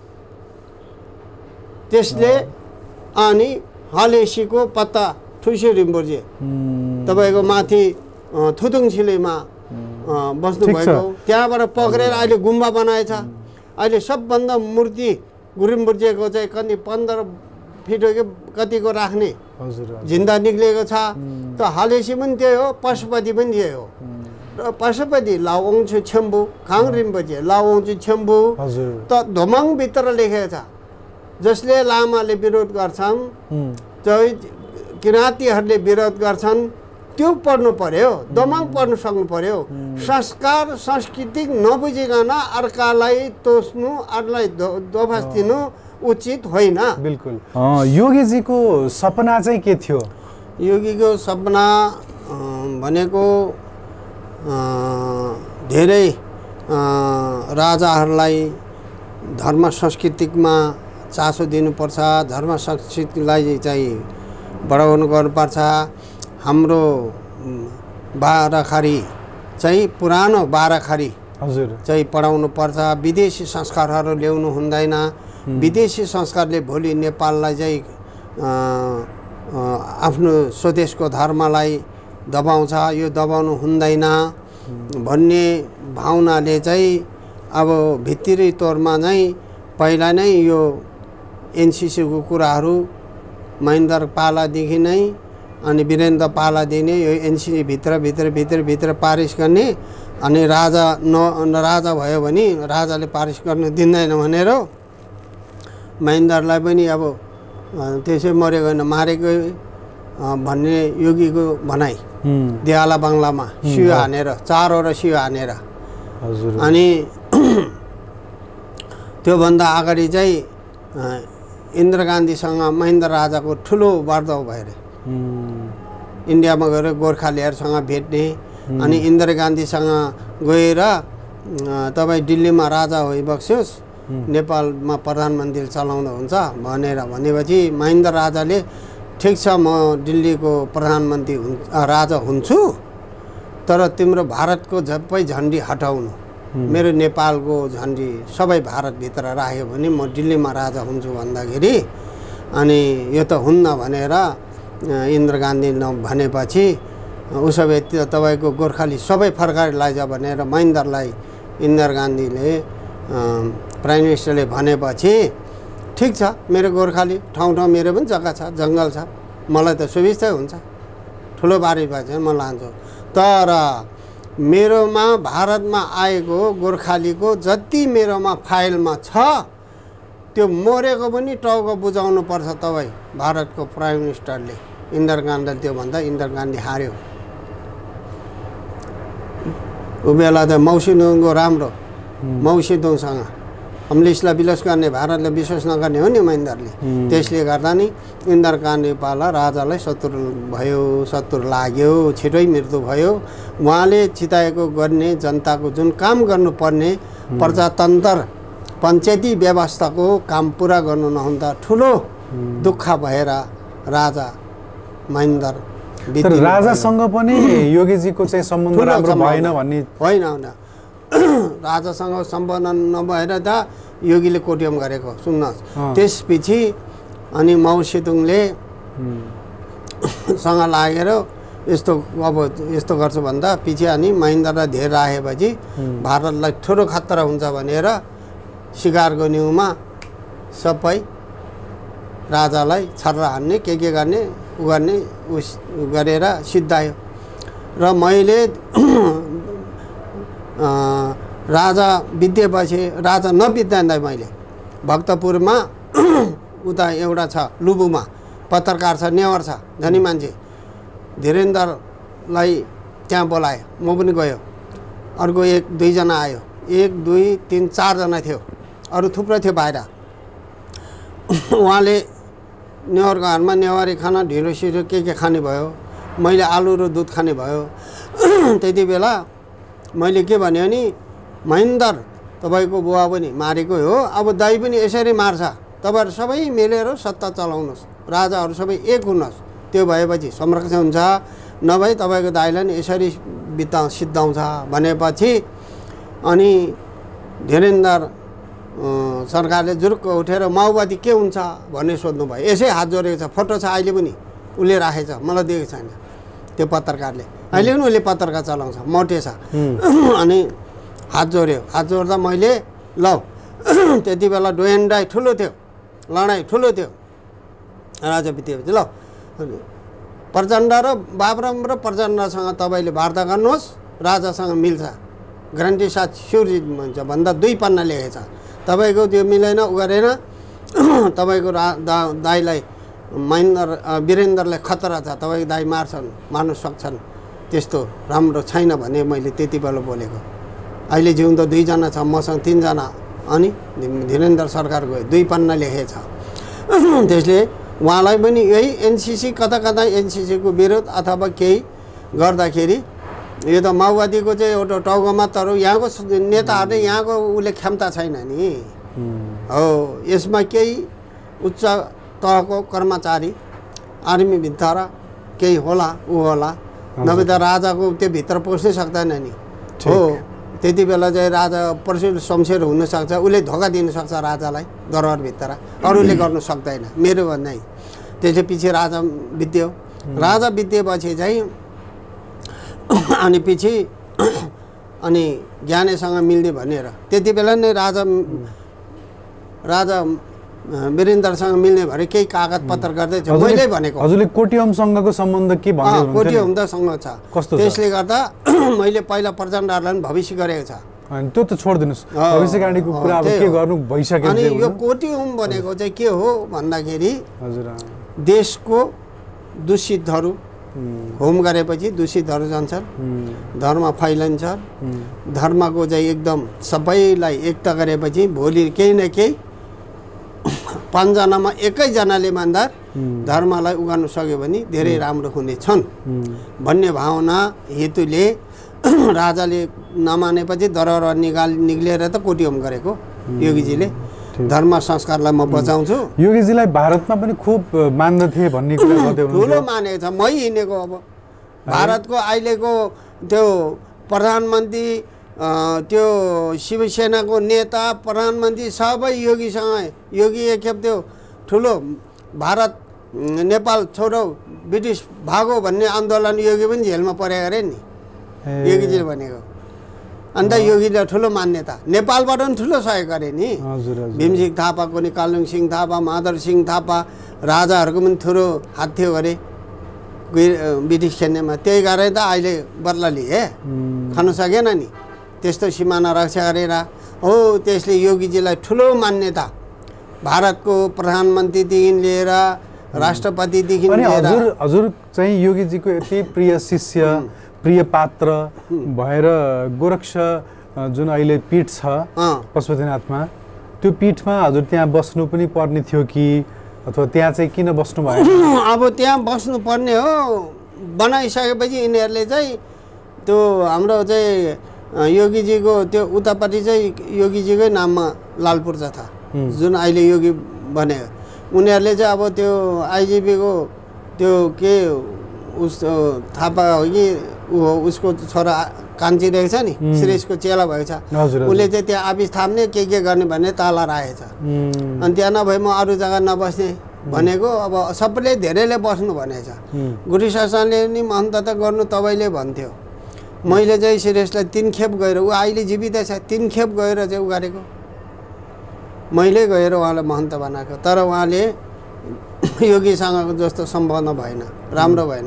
त्यसले अनि हालेसीको पत्ता ठुसे रिम्बुर्जे तपाईँको माथि थुतुङ छिलेमा बस्नुभएको, त्यहाँबाट पक्रेर अहिले गुम्बा बनाएछ। अहिले सबभन्दा मूर्ति गुरिम्बुर्जेको चाहिँ कति पन्ध्र फिट हो कि कतिको राख्ने जिन्दा निक्लिएको छ। त हालेसी पनि त्यही हो, पशुपति पनि त्यही हो। र पशुपति लाओङछु छेम्बु खाङ रिम्बुर्जे लाओङछु छेम्बु त धोमाङभित्र लेखेको छ। जसले लामाले विरोध गर्छन्, चाहिँ किराँतीहरूले विरोध गर्छन्, त्यो पढ्नु पर्यो, दोमाङ पढ्नु सक्नु पर्यो। संस्कार सांस्कृतिक नबुझिकन अर्कालाई तोस्नु, अर्कालाई दोभास दिनु उचित होइन। बिल्कुल। योगीजीको सपना चाहिँ के थियो? योगीको सपना भनेको धेरै राजाहरूलाई धर्म संस्कृतिमा चासो दिनुपर्छ, धर्म संस्कृतिलाई चाहिँ बढाउनु गर्नुपर्छ। हाम्रो बाराखारी चाहिँ पुरानो बाराखारी हजुर चाहिँ पढाउनु पर्छ। विदेशी संस्कारहरू ल्याउनु हुँदैन। विदेशी संस्कारले भोलि नेपाललाई चाहिँ आफ्नो स्वदेशको धर्मलाई दबाउँछ, यो दबाउनु हुँदैन भन्ने भावनाले चाहिँ अब भित्री तौरमा चाहिँ पहिला नै यो एनसिसीको कुराहरू महेन्द्र पालादेखि नै अनि वीरेन्द्र पालादेखि नै यो एनसिसी भित्र भित्र भित्र भित्र पारिस गर्ने, अनि राजा न राजा भयो भने राजाले पारिस गर्न दिँदैन भनेर महेन्द्रलाई पनि अब त्यसै मरेको होइन मारेको भन्ने योगीको भनाइ। दियाला बङ्गलामा सियो हानेर, चारवटा सियो हानेर। अनि त्योभन्दा अगाडि चाहिँ इन्दिरा गान्धीसँग महेन्द्र राजाको ठुलो वार्तालाप भयो अरे। इन्डियामा गएर गोर्खालीहरूसँग भेट्ने, अनि इन्दिरा गान्धीसँग गएर तपाईँ दिल्लीमा राजा भइबक्स्योस्, नेपालमा प्रधानमन्त्री चलाउँदा हुन्छ भनेर भनेपछि महेन्द्र राजाले ठिक छ म दिल्लीको प्रधानमन्त्री हुन् राजा हुन्छु, तर तिम्रो भारतको सबै झन्डी हटाउनु, मेरो नेपालको झन्डी सबै भारतभित्र राख्यो भने म दिल्लीमा राजा हुन्छु भन्दाखेरि अनि यो त हुन्न भनेर इन्दिरा गान्धी भनेपछि उसो भए तपाईँको गोर्खाली सबै फर्काएर लैजा भनेर महेन्द्रलाई इन्दिरा गान्धीले प्राइम मिनिस्टरले भनेपछि ठिक छ मेरो गोर्खाली ठाउँ ठाउँ मेरो पनि जग्गा छ, जङ्गल छ, मलाई त सुविस्तै हुन्छ, ठुलो बारी भए चाहिँ म लान्छु, तर मेरोमा भारतमा आएको गोर्खालीको जति मेरोमा फाइलमा छ त्यो मरेको पनि टाउको बुझाउनु पर्छ तपाईँ भारतको प्राइम मिनिस्टरले। इन्दिरा गान्धीले त्यो भन्दा इन्दिरा गान्धी हार्यो। ऊ बेला त मौसिदुङको राम्रो, मौसिदुङसँग अम्लिसलाई विश्वास गर्ने, भारतलाई विश्वास नगर्ने हो नि महेन्द्रले। त्यसले गर्दा नि इन्दिरा गान्धी पाला राजालाई शत्रु भयो, शत्रु लाग्यो, छिटै मृत्यु भयो। उहाँले चिताएको गर्ने जनताको जुन काम गर्नुपर्ने प्रजातन्त्र पञ्चायती व्यवस्थाको काम पुरा गर्नु नहुँदा ठुलो दुःख भएर राजा महेन्द्र तर राजासँग पनि योगीजीको चाहिँ सम्बन्ध राम्रो भएन भन्ने होइन होइन राजासँग सम्बन्ध नभएर त योगीले कोट्यम गरेको सुन्नुहोस्। त्यसपछि अनि मौसिदुङले सँग लागेर यस्तो अब यस्तो गर्छु भन्दा पछि अनि महेन्द्रलाई धेर राखेपछि भारतलाई ठुलो खतरा हुन्छ भनेर सिकारको न्युमा सबै राजालाई छर्रा हान्ने के के गर्ने उ गर्ने उस गरेर सिद्धायो। र मैले राजा बितेपछि राजा नबित्दा मैले भक्तपुरमा उता एउटा छ लुबुमा पत्रकार छ, नेवार छ, धनी मान्छे, धीरेन्द्रलाई त्यहाँ बोलायो, म पनि गयो। अर्को एक दुईजना आयो, एक दुई तिन चारजना थियो, अरू थुप्रो थियो बाहिर। उहाँले नेवारको घरमा नेवारी खाना ढिँडो सिडो के के खाने भयो, मैले आलु र दुध खाने भयो। त्यति बेला मैले के भने नि महेन्द्र तपाईँको बुवा पनि मारेको हो, अब दाइ पनि यसरी मार्छ, तपाईँहरू सबै मिलेर सत्ता चलाउनुहोस्, राजाहरू सबै एक हुनुहोस्, त्यो भएपछि संरक्षण हुन्छ, नभए तपाईँको दाइलाई नि यसरी बिता सिद्धाउँछ भनेपछि अनि धीरेन्द्र सरकारले जुरुक्क उठेर माओवादी के हुन्छ भन्ने सोध्नु भयो। यसै हात जोडेको छ, फोटो छ अहिले पनि, उसले राखेछ, मलाई दिएको छैन त्यो पत्रकारले, अहिले पनि उसले पत्रकार चलाउँछ, मोटे छ। अनि हात जोड्यो, हात जोड्दा मैले ल त्यति बेला डोयन्डाई ठुलो थियो, लडाइँ ठुलो थियो, राजा बितेपछि ल प्रचण्ड र बाबुराम र प्रचण्डसँग तपाईँले वार्ता गर्नुहोस्, राजासँग मिल्छ, ग्यारेन्टी साथ स्योरजित भन्छ भन्दा दुई पन्ना लेखेछ, तपाईँको त्यो मिलेन उ गरेन, तपाईँको रा दा दाइलाई महेन्द्र वीरेन्द्रलाई खतरा छ, तपाईँको दाइ मार्छन्, मार्नु सक्छन्, त्यस्तो राम्रो छैन भने मैले त्यति बेला बोलेको। अहिले जिउँदो दुईजना छ, मसँग तिनजना अनि धीरेन्द्र सरकार गयो, दुई पन्ना लेखेछ। त्यसले उहाँलाई पनि यही एनसिसी कता कता एनसिसीको विरोध अथवा केही गर्दाखेरि यो त माओवादीको चाहिँ एउटा टाउकोमा, तर यहाँको नेताहरूले यहाँको उसले क्षमता छैन नि हो। यसमा केही उच्च तहको कर्मचारी आर्मीभित्र र केही होला ऊ होला, नभए त राजाको त्यो भित्र पस्नै सक्दैन नि हो। त्यति बेला चाहिँ राजा पर्सि शमशेर हुनसक्छ, उसले धोका दिनसक्छ राजालाई दरबारभित्र, अरूले गर्नु सक्दैन मेरो भन्दै। त्यसले पछि राजा बित्यो, राजा बितेपछि चाहिँ अनि पछि अनि ज्ञानेसँग मिल्ने भनेर त्यति बेला नै राजा राजा वीरेन्द्रसँग मिल्ने भएर केही कागज पत्र गर्दै थियो। मैले भनेको हजुरले कोटियमसँगको सम्बन्ध के भन्नु? कोटियमसँग छ, त्यसले गर्दा मैले पहिला प्रचण्डहरूलाई पनि भविष्य गरेको छ। अनि त्यो त छोडिदिनुहोस्, भविष्य गाडीको कुरा अब के गर्नु भइसक्यो। अनि यो कोटियम भनेको चाहिँ के हो भन्दाखेरि हजुर देशको दूषितहरू होम गरेपछि दूषितहरू जान्छन्, धर्म फैलिन्छ, धर्मको चाहिँ एकदम सबैलाई एकता गरेपछि भोलि केही न केही पाँचजनामा एकैजनाले इमान्दार धर्मलाई उगाउन सक्यो भने धेरै राम्रो हुनेछन् भन्ने भावना हेतुले राजाले नमानेपछि दरबार निकाल निक्लिएर त कोटियम गरेको योगीजीले। धर्म संस्कारलाई म बचाउँछु। योगीजीलाई भारतमा पनि खुब मान्दथे भन्ने कुरा गर्दै हुनुहुन्छ। ठुलो मानेको छ, मै हिँडेको। अब भारतको अहिलेको त्यो प्रधानमन्त्री, त्यो शिवसेनाको नेता, प्रधानमन्त्री सबै योगीसँग, योगी एकखेप त्यो ठुलो भारत नेपाल छोडो ब्रिटिस भागो भन्ने आन्दोलन योगी पनि जेलमा परेको अरे नि योगीजीले भनेको। अन्त योगीले ठुलो मान्यता, नेपालबाट पनि ठुलो सहयोग गरे नि। भीमसिंह थापाको नि, कालुङ सिंह थापा, माधव सिंह थापा राजाहरूको पनि ठुलो हात थियो अरे ब्रिटिस सैन्यमा। त्यही कारण त अहिले बदला लिए, खानु सकेन नि, त्यस्तो सिमाना रक्षा गरेर हो। त्यसले योगीजीलाई ठुलो मान्यता, भारतको प्रधानमन्त्रीदेखि लिएर राष्ट्रपतिदेखि लिएर। हजुर हजुर चाहिँ योगीजीको यति प्रिय शिष्य, प्रिय पात्र भएर गोरक्ष जुन अहिले पीठ छ पशुपतिनाथमा, त्यो पीठमा हजुर त्यहाँ बस्नु पनि पर्ने थियो कि, अथवा त्यहाँ चाहिँ किन बस्नु भयो? अब त्यहाँ बस्नु पर्ने हो, बनाइसकेपछि यिनीहरूले चाहिँ त्यो हाम्रो चाहिँ योगीजीको त्यो उतापट्टि चाहिँ योगीजीकै नाममा लालपुर्जा था जुन अहिले योगी बन्यो। उनीहरूले चाहिँ अब त्यो आइजिपीको त्यो के उस थापा हो कि ऊ हो, उसको छोरा कान्छी रहेछ नि, श्रेष्ठको चेला भएको छ, उसले चाहिँ त्यहाँ आफिस थाप्ने के के गर्ने भन्ने ताला राखेछ। अनि त्यहाँ नभए म अरू जग्गा नबस्ने भनेको। अब सबैले धेरैले बस्नु भनेछ। गुरु शासनले नि महन्त त गर्नु तपाईँले भन्थ्यो। मैले चाहिँ श्रेष्ठलाई तिन खेप गएर, ऊ अहिले जीवितै छ, तिन खेप गएर चाहिँ उ गरेको मैले गएर उहाँलाई महन्त बनाएको। तर उहाँले योगीसँगको जस्तो सम्बन्ध भएन, राम्रो भएन।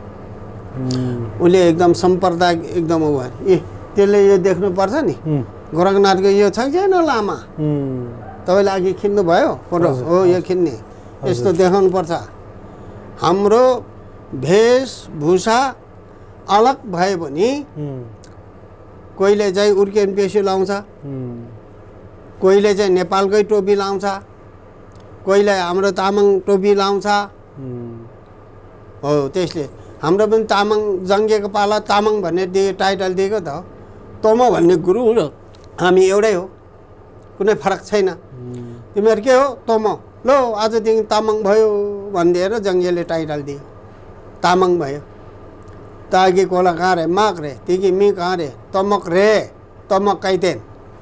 उसले एकदम सम्प्रदाय एकदम उ भयो। ए त्यसले यो देख्नुपर्छ नि, गोरखनाथको यो छ कि छैन लामा, तपाईँले अघि खिच्नु भयो फोटो हो, यो खिच्ने यस्तो देखाउनुपर्छ। हाम्रो वेशभूषा अलग भए पनि कोहीले चाहिँ उर्केन पेसु लाउँछ, कोहीले चाहिँ नेपालकै टोपी लाउँछ, कोहीले हाम्रो तामाङ टोपी लाउँछ हो। त्यसले हाम्रो पनि तामाङ जङ्गेको पाला तामाङ भन्ने दिए टाइटल दिएको त, तोमो भन्ने गुरु हो, हामी एउटै हो, कुनै फरक छैन। तिमीहरू के हो? तोमो। लो आजदेखि तामाङ भयो भनिदिएर जङ्गेले टाइटल दियो, तामाङ भयो। तागी कोला कहाँ रे? माग रे। तिगी मी कहाँ रे? तमक रे, तमक कैतेन।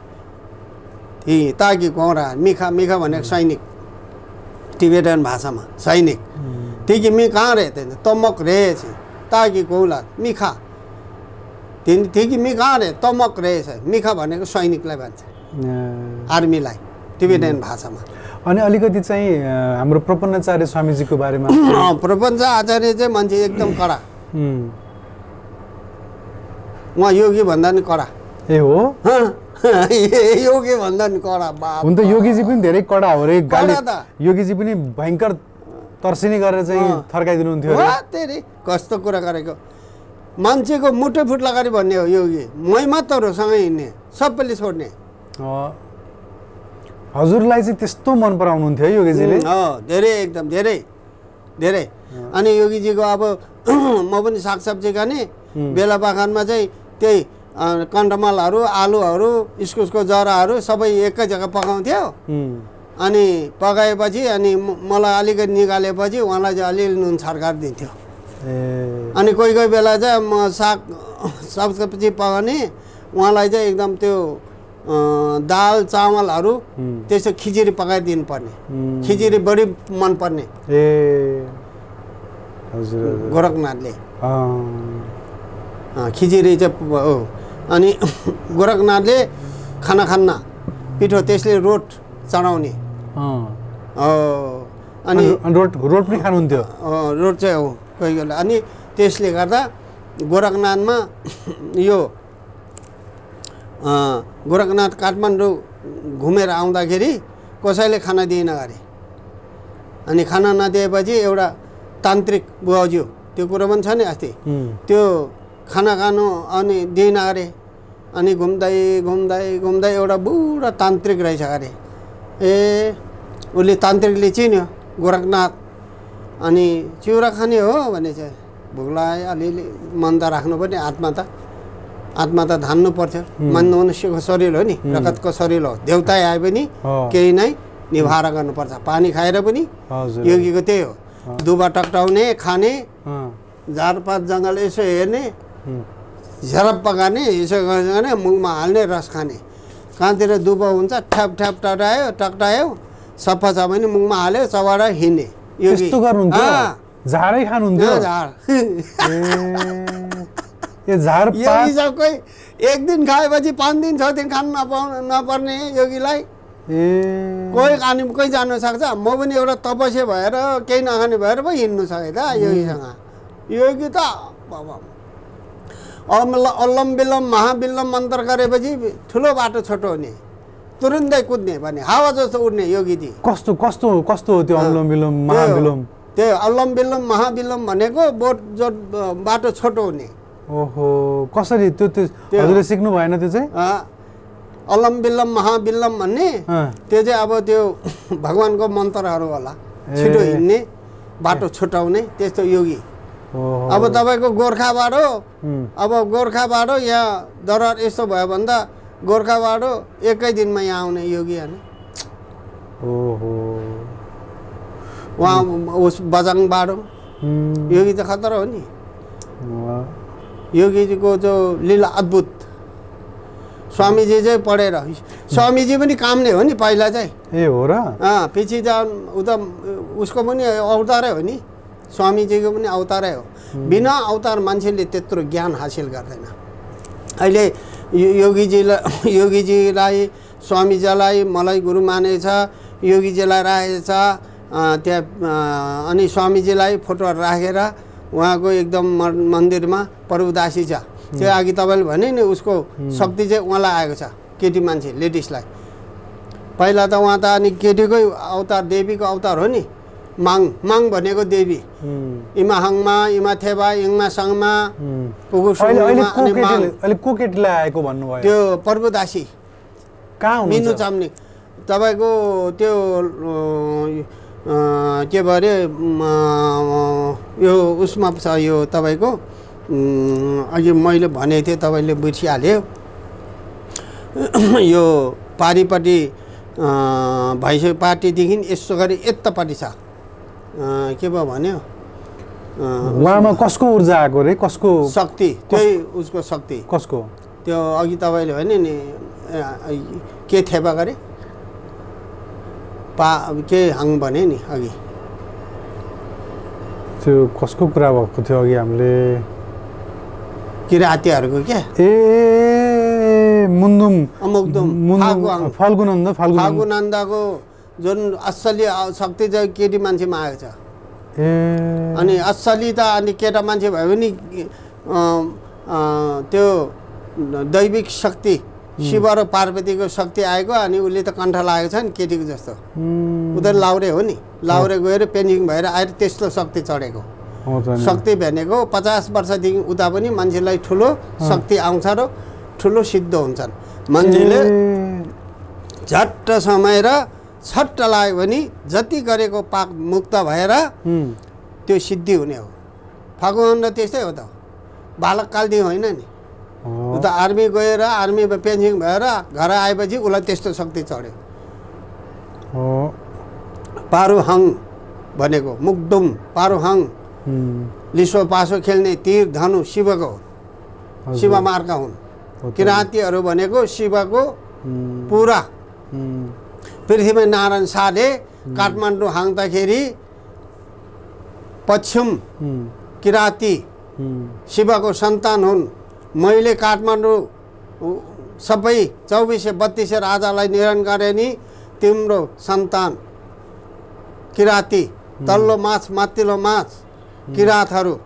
ती तागी कोरा, मिखा, मिखा भनेको सैनिक टिबेटन भाषामा सैनिक। तिगी मी कहाँ रे? तमक रे छ, तागी कोला मिखा। तिन तिगी मी कहाँ रे? तमक रे छ। मिखा भनेको सैनिकलाई भन्छ, आर्मीलाई टिबेटन भाषामा। अनि अलिकति चाहिँ हाम्रो प्रपन्नाचार्य स्वामीजीको बारेमा। प्रपञ्च आचार्य चाहिँ मान्छे एकदम कडा, उहाँ योगी भन्दा नि कडा। ए हो? योगी भन्दा नि कडा। हुन त योगीजी पनि धेरै कडा हो रे, गाली योगीजी पनि भयङ्कर तर्सिनी गरेर चाहिँ थर्काइदिनुहुन्थ्यो रे। तेरी कस्तो कुरा गरेको, मान्छेको मुटै फुट्ला गरी भन्ने हो योगी। मै मात्रहरूसँगै हिँड्ने, सबैले छोड्ने। हजुरलाई चाहिँ त्यस्तो मन पराउनुहुन्थ्यो है योगीजीले? हो, धेरै एकदम धेरै धेरै। अनि योगीजीको अब म पनि सागसब्जी खाने बेला बगानमा चाहिँ त्यही कन्टमलहरू, आलुहरू, इस्कुसको जराहरू सबै एकै जग्गा पकाउँथ्यो। अनि पकाएपछि अनि मलाई अलिकति निकालेपछि उहाँलाई चाहिँ अलिअलि नुन छर्काएर दिन्थ्यो। अनि कोही कोही बेला चाहिँ म साग सागसब्जी पकाउने, उहाँलाई चाहिँ एकदम त्यो दाल चामलहरू त्यसो खिचडी पकाइदिनु पर्ने, खिचडी बढी मनपर्ने ए हजुर गोरखनाथले खिचडी चाहिँ हो। अनि गोरखनाथले खाना खान्न पिठो त्यसले रोट चढाउने। अनि रोट रोट पनि खानुहुन्थ्यो? रोट चाहिँ हो कोही बेला। अनि त्यसले गर्दा गोरखनाथमा यो गोरखनाथ काठमाडौँ घुमेर आउँदाखेरि कसैले खाना दिएन अरे। अनि खाना नदिएपछि एउटा तान्त्रिक बुवाज्यू, त्यो कुरो पनि छ नि अस्ति, त्यो खाना खानु अनि दिएन अरे। अनि घुम्दै घुम्दै घुम्दै एउटा बुढा तान्त्रिक रहेछ अरे। ए उसले तान्त्रिकले चिन्यो गोरखनाथ। अनि चिउरा खाने हो भने चाहिँ भोक लाग्यो अलिअलि मन त राख्नु पर्ने, आत्मा त आत्मा त धान्नु पर्थ्यो। मनुष्यको शरीर हो नि, रगतको शरीर हो, देउता आए पनि केही नै निभाएर गर्नुपर्छ। पानी खाएर पनि योगीको त्यही हो, दुबा टक्टाउने, खाने, झारपात जङ्गल यसो हेर्ने, झरप पकाने, यसो गर्ने, मुखमा हाल्ने, रस खाने। कहाँतिर दुबो हुन्छ ठ्याप ठ्याप टटायो टक्टायो, सफा छ भने मुखमा हाल्यो, चबाएर हिँड्ने। यस्तो गर्नुहुन्थ्यो? झारै खानुहुन्थ्यो? झार यो झार योगी सबकै एक दिन खाएपछि पाँच दिन छ दिन खानु नपाउ नपर्ने योगीलाई। कोही खाने कोही जानु सक्छ। म पनि एउटा तपस्या भएर केही नखाने भएर पो हिँड्नु सकेँ त योगीसँग। योगी त अल्लम बिल्लम महाबिल्लम मन्त्र गरेपछि ठुलो बाटो छोटो हुने, तुरुन्तै कुद्ने भने हावा जस्तो उड्ने योगीजी। कस्तो कस्तो कस्तो हो त्यो अल्लम बिल्लम महाबिल्लम? त्यो अल्लम बिल्लम महाबिल्लम भनेको बोट जो बाटो छोटो हुने। ओहो, कसरी त्यो त्यो हजुरले सिक्नु भएन त्यो चाहिँ? अल्लम बिल्लम महाबिल्लम भन्ने त्यो चाहिँ अब त्यो भगवानको मन्त्रहरू होला, छिटो हिँड्ने, बाटो छुटाउने, त्यस्तो योगी। अब तपाईँको गोर्खा बाटो, अब गोर्खा बाटो यहाँ दरबार यस्तो भयो भने त गोर्खा बाटो एकै दिनमा यहाँ आउने योगी होइन। उहाँ उस बजाङ बाटो योगी त खतरा हो नि। योगीजीको जो लीला अद्भुत। स्वामीजी चाहिँ पढेर, स्वामीजी पनि कामले हो नि पहिला चाहिँ। ए हो र? अँ पछि त उता उसको पनि अवतारै हो नि, स्वामीजीको पनि अवतारै हो। बिना अवतार मान्छेले त्यत्रो ज्ञान हासिल गर्दैन। अहिले योगीजीलाई योगीजीलाई स्वामीजीलाई मलाई गुरु मानेछ, योगीजीलाई राखेको छ त्यहाँ। अनि स्वामीजीलाई फोटो राखेर उहाँको एकदम मन्दिरमा प्रभुदासी छ। त्यो अघि तपाईँले भने नि उसको शक्ति चाहिँ उहाँलाई आएको छ, केटी मान्छे लेडिसलाई। पहिला त उहाँ त अनि केटीकै अवतार, देवीको अवतार हो नि। माङ माङ भनेको देवी, इमा हङमा, इमा थेबा, इङमा सङमा, अहिले को केटीलाई आएको भन्नुभयो? त्यो प्रभुदासी कहाँ हुनुहुन्छ? मिनु चाम्नी तपाईँको त्यो के भयो अरे यो उसमा छ, यो तपाईँको अघि मैले भनेको थिएँ तपाईँले बिर्सिहाल्यो। यो पारिपट्टि भैँसे पार्टीदेखि यसो गरी यतापट्टि छ, के भयो भन्यो? उहाँमा कसको ऊर्जा आएको रे? कसको शक्ति? त्यही उसको शक्ति। कसको? त्यो अघि तपाईँले भने नि के थेपा गरे पा के हाङ भने नि अघि, त्यो कसको कुरा भएको थियो अघि हामीले? किराँतीहरूको क्या? ए मुन्दुम अमुकदुम फाल्गुनन्द फाल्गुनन्दको जुन असली शक्ति चाहिँ केटी मान्छेमा आएको छ। ए अनि असली त अनि केटा मान्छे भयो भने त्यो दैविक शक्ति शिव र पार्वतीको शक्ति आएको, अनि उसले त कण्ठ लागेको छ नि केटीको जस्तो। उनीहरू लाउरे हो नि, लाउरे गएर पेन्जिङ भएर आएर त्यस्तो शक्ति चढेको। शक्ति भनेको पचास वर्षदेखि उता पनि मान्छेलाई ठुलो शक्ति आउँछ र ठुलो सिद्ध हुन्छन्। मान्छेले झट्ट समाएर छट्ट लाग्यो भने जति गरेको पाप मुक्त भएर त्यो सिद्धि हुने हो। भगवान र त्यस्तै हो त, बालककालदेखि होइन नि, ऊ त आर्मी गएर आर्मी पेन्सिङ भएर घर आएपछि उसलाई त्यस्तो शक्ति चढ्यो। पारुहाङ भनेको मुक्दुम पारुहाङ लिसो पासो खेल्ने तीर धनु शिवको हो, शिव मार्का हुन्। किराँतीहरू भनेको शिवको पुरा। पृथ्वी नारायण शाहले काठमाडौँ हाँक्दाखेरि पश्चिम किराँती शिवको सन्तान हुन्। मैले काठमाडौँ सबै चौबिसै बत्तिसै राजालाई निधन गरेँ नि, तिम्रो सन्तान किराँती तल्लो माछ माथिल्लो माछ किराँतहरू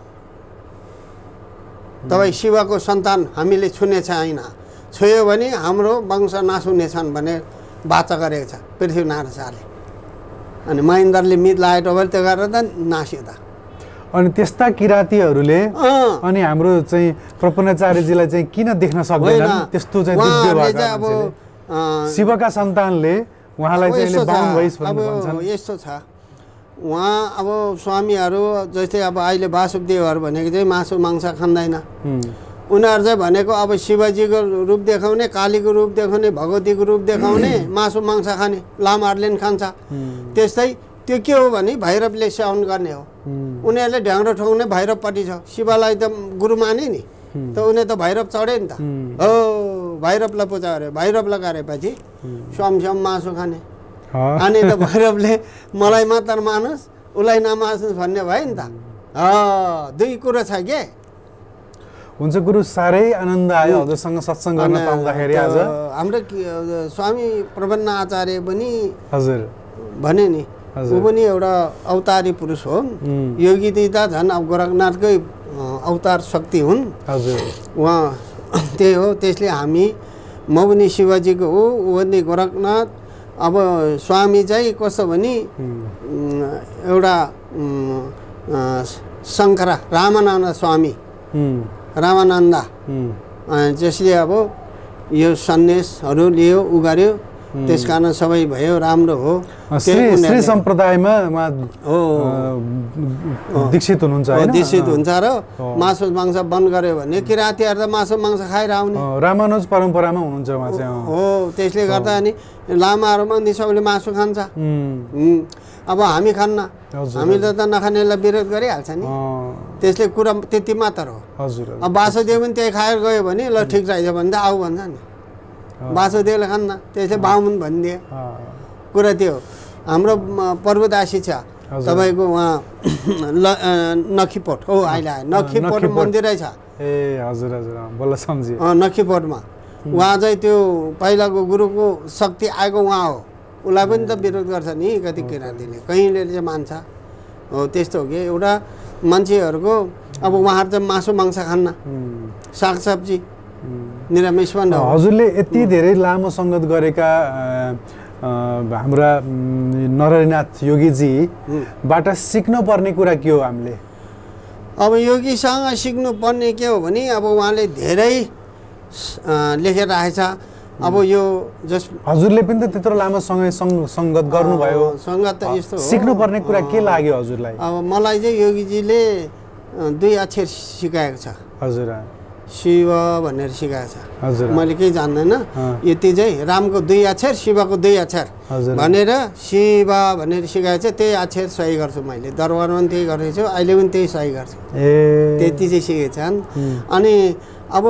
तपाईँ शिवको सन्तान हामीले छुने छैन, छोयो भने हाम्रो वंश नाश हुनेछन् भने वाचा गरेको छ पृथ्वीनारायण शाहले। अनि महेन्द्रले मित लागेको भए त्यो गरेर त नास्यो त। अनि त्यस्ता किराँतीहरूले अनि हाम्रो चाहिँ प्रपन्नाचार्यजीलाई चाहिँ किन देख्न सक्दैनन्? त्यस्तो चाहिँ दिव्य भएको अब शिवका सन्तानले उहाँलाई चाहिँ बाहुन भइस भन्ने भन्छन्। यस्तो छ, उहाँ अब स्वामीहरू जस्तै अब अहिले वासुदेवहरू भनेको चाहिँ मासु मांस खाँदैन। उनीहरू चाहिँ भनेको अब शिवजीको रूप देखाउने, कालीको रूप देखाउने, भगवतीको रूप देखाउने, मासु मांस खाने, लामाहरूले पनि खान्छ। त्यस्तै त्यो के हो भने भैरवले सेवन गर्ने हो। उनीहरूले ढ्याङ्ग्रो ठोक्ने भैरवपट्टि छ। शिवलाई त गुरु माने नि, त उनीहरू त भैरव चढे नि त। हो भैरवलाई पूजा गरे, भैरवलाई गरेपछि स्वम स्वम मासु खाने। अनि त भैरवले मलाई मात्र मानुस् उसलाई नमानुस् भन्ने भयो नि त। दुई कुरो छ के। हुन्छ गुरु, साह्रै आनन्द आयो हजुरसँग सत्सङ्ग गर्न पाउँदाखेरि आज। हाम्रो स्वामी प्रपन्न आचार्य पनि हजुर भने नि, ऊ पनि एउटा अवतारी पुरुष हो। योगी दिदा झन् अब गोरखनाथकै अवतार शक्ति हुन्। हजुर उहाँ त्यही हो। त्यसले हामी म पनि शिवजीको हो, ऊ पनि गोरखनाथ। अब स्वामी चाहिँ कस्तो भने एउटा शङ्करा रामानन्द स्वामी रामानन्दा, जसले अब यो सन्यासहरू लियो उ गर्यो, त्यस कारण सबै भयो, राम्रो हो। श्री सम्प्रदायमा दीक्षित हुनुहुन्छ हैन? दीक्षित हुन्छ र मासु मांस बन्द गर्यो भने किराँतीहरू त मासु मांस खाएर आउने। रामानुज परम्परामा हुनुहुन्छ उहाँ चाहिँ। हो, त्यसले गर्दा अनि लामाहरूमा नि सबैले मासु खान्छ। अब हामी खान्न, हामीले त नखानेलाई विरोध गरिहाल्छ नि। त्यसले कुरा त्यति मात्र हो। हजुर अब वासुदेव पनि त्यही खाएर गयो भने ल ठिक रहेछ भने त आऊ भन्छ नि। वासुदेवले खान्न, त्यसले बाहुन भनिदिए। कुरा त्यो हाम्रो पर्वदासी छ तपाईँको उहाँ नखीपोट हो, अहिले आयो नखीपोट मन्दिरै छ। ए हजुर हजुर बल्ल सम्झे। नखीपोटमा उहाँ चाहिँ त्यो पहिलाको गुरुको शक्ति आएको उहाँ हो। उसलाई पनि त विरोध गर्छ नि कति किराँतीले, कहीँले चाहिँ मान्छ। हो त्यस्तो हो कि एउटा मान्छेहरूको अब उहाँहरू चाहिँ मासु मांस खान्न, सागसब्जी निरामिष पनि हो। हजुरले यति धेरै लामो सङ्गत गरेका हाम्रा नरहरिनाथ योगीजीबाट सिक्नुपर्ने कुरा के हो हामीले? अब योगीसँग सिक्नुपर्ने के हो भने अब उहाँले धेरै लेखेर राखेछ। अब यो जस हजुरले पनि त त्यत्रो लामो समय सङ्गत गर्नुभयो, सङ्गत त यस्तो हो। सिक्नुपर्ने कुरा के लाग्यो हजुरलाई? अब मलाई चाहिँ योगीजीले दुई अक्षर सिकाएको छ। हजुर शिव भनेर सिकाएको छ। हजुर मैले केही जान्दैन, यति चाहिँ रामको दुई अक्षर शिवको दुई अक्षर भनेर शिव भनेर सिकाएको छ। त्यही अक्षर सही गर्छु मैले, दरबारमा पनि त्यही गरेको छु, अहिले पनि त्यही सही गर्छु। ए त्यति चाहिँ सिकेको छन्। अनि अब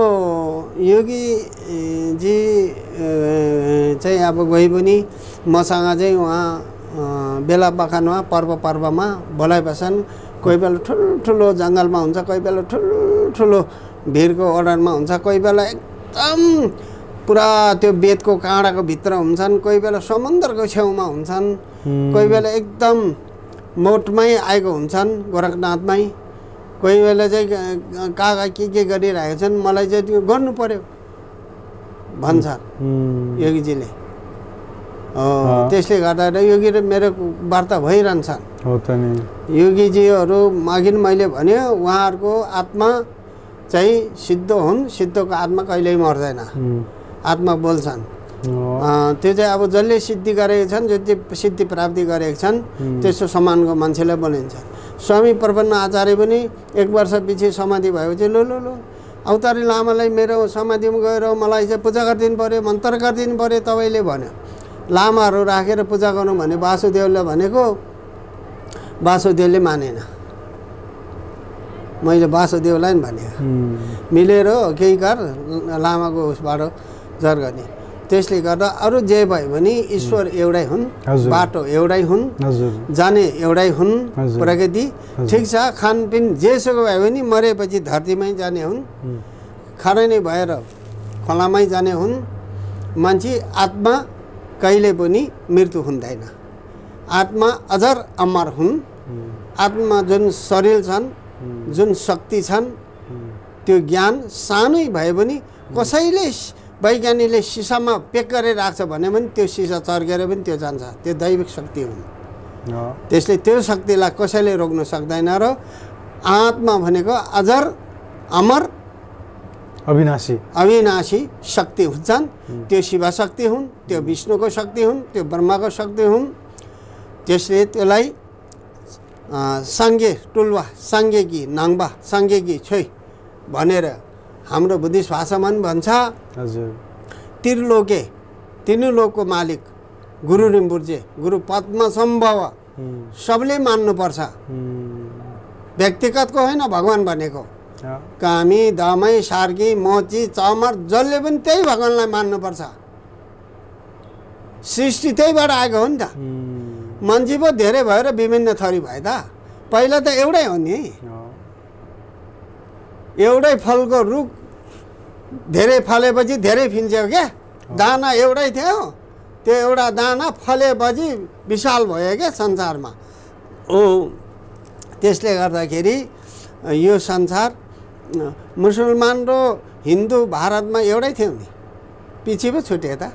योगीजी चाहिँ अब गए पनि मसँग चाहिँ उहाँ बेला बखानमा पर्व पर्वमा बोलाइबस्छन्। कोही बेला ठुल्ठुलो जङ्गलमा हुन्छ, कोही बेला ठुल्ठुलो भिरको ओडानमा हुन्छ, कोही बेला एकदम पुरा त्यो बेतको काँडाको भित्र हुन्छन्, कोही बेला समुद्रको छेउमा हुन्छन्, कोही बेला एकदम मोटमै आएको हुन्छन् गोरखनाथमै, कोही बेला चाहिँ कहाँ कहाँ के के गरिरहेको छन्। मलाई चाहिँ त्यो गर्नु पर्यो भन्छ योगीजीले। त्यसले गर्दा योगी र मेरो वार्ता भइरहन्छन्। हो त नि। योगीजीहरू अघि मैले भने उहाँहरूको आत्मा चाहिँ सिद्ध हुन्, सिद्धको आत्मा कहिल्यै मर्दैन, आत्मा बोल्छन्। त्यो चाहिँ अब जसले सिद्धि गरेका छन्, जो चाहिँ सिद्धि प्राप्ति गरेका छन् त्यस्तो समानको मान्छेलाई बनाइन्छ। स्वामी प्रपन्न आचार्य पनि एक वर्षपछि समाधि भएपछि लो लो लो अवतारी लामालाई मेरो समाधिमा गएर मलाई चाहिँ पूजा गरिदिनु पऱ्यो, मन्त्र गरिदिनु पऱ्यो तपाईँले भन्यो। लामाहरू राखेर पूजा गर्नु भने वासुदेवले भनेको, वासुदेवले मानेन। मैले वासुदेवलाई नि भने मिलेर केही गर लामाको उसबाट जर गर्ने। त्यसले गर्दा अरू जे भयो भने ईश्वर एउटै हुन्, बाटो एउटै हुन्, जाने एउटै हुन्, प्रकृति ठिक छ। खानपिन जेसुकै भयो भने मरेपछि धरतीमै जाने हुन्, खाने नै भएर खोलामै जाने हुन्। मान्छे आत्मा कहिले पनि मृत्यु हुँदैन, आत्मा अजर अमर हुन्। आत्मा जुन शरीर छन्, जुन शक्ति छन्, त्यो ज्ञान सानै भए पनि कसैले वैज्ञानिकले सिसामा पेक गरेर राख्छ भने पनि त्यो सिसा चर्केर पनि त्यो जान्छ, त्यो दैविक शक्ति हुन्। त्यसले त्यो शक्तिलाई कसैले रोक्न सक्दैन। र आत्मा भनेको अजर अमर अविनाशी अविनाशी शक्ति हुन्छन्। त्यो शिव शक्ति हुन्, त्यो विष्णुको शक्ति हुन्, त्यो ब्रह्माको शक्ति हुन्। त्यसले त्यसलाई साङ्गे टुलवा साङ्गेकी नाङ्बा साङ्गेकी छोइ भनेर हाम्रो बुद्धिस्ट भाषामा पनि भन्छ। हजुर त्रिलोके तीन लोकको मालिक गुरु रिम्पुर्जे, गुरु पद्म सम्भव सबले मान्नुपर्छ। व्यक्तिगतको होइन, भगवान भनेको। कामी दमै सार्की मोची चमर जसले पनि त्यही भगवानलाई मान्नुपर्छ। सृष्टि त्यहीबाट आएको हो नि त। मान्छे पो धेरै भएर विभिन्न थरी भए त, पहिला त एउटै हो नि। एउटै फलको रुख धेरै फलेपछि धेरै फिल्छ्यो क्या। दाना एउटै थियो, त्यो एउटा दाना फलेपछि विशाल भयो क्या संसारमा। ओ त्यसले गर्दाखेरि यो संसार मुसलमान र हिन्दू भारतमा एउटै थियो नि, पछि पो छुट्यो त।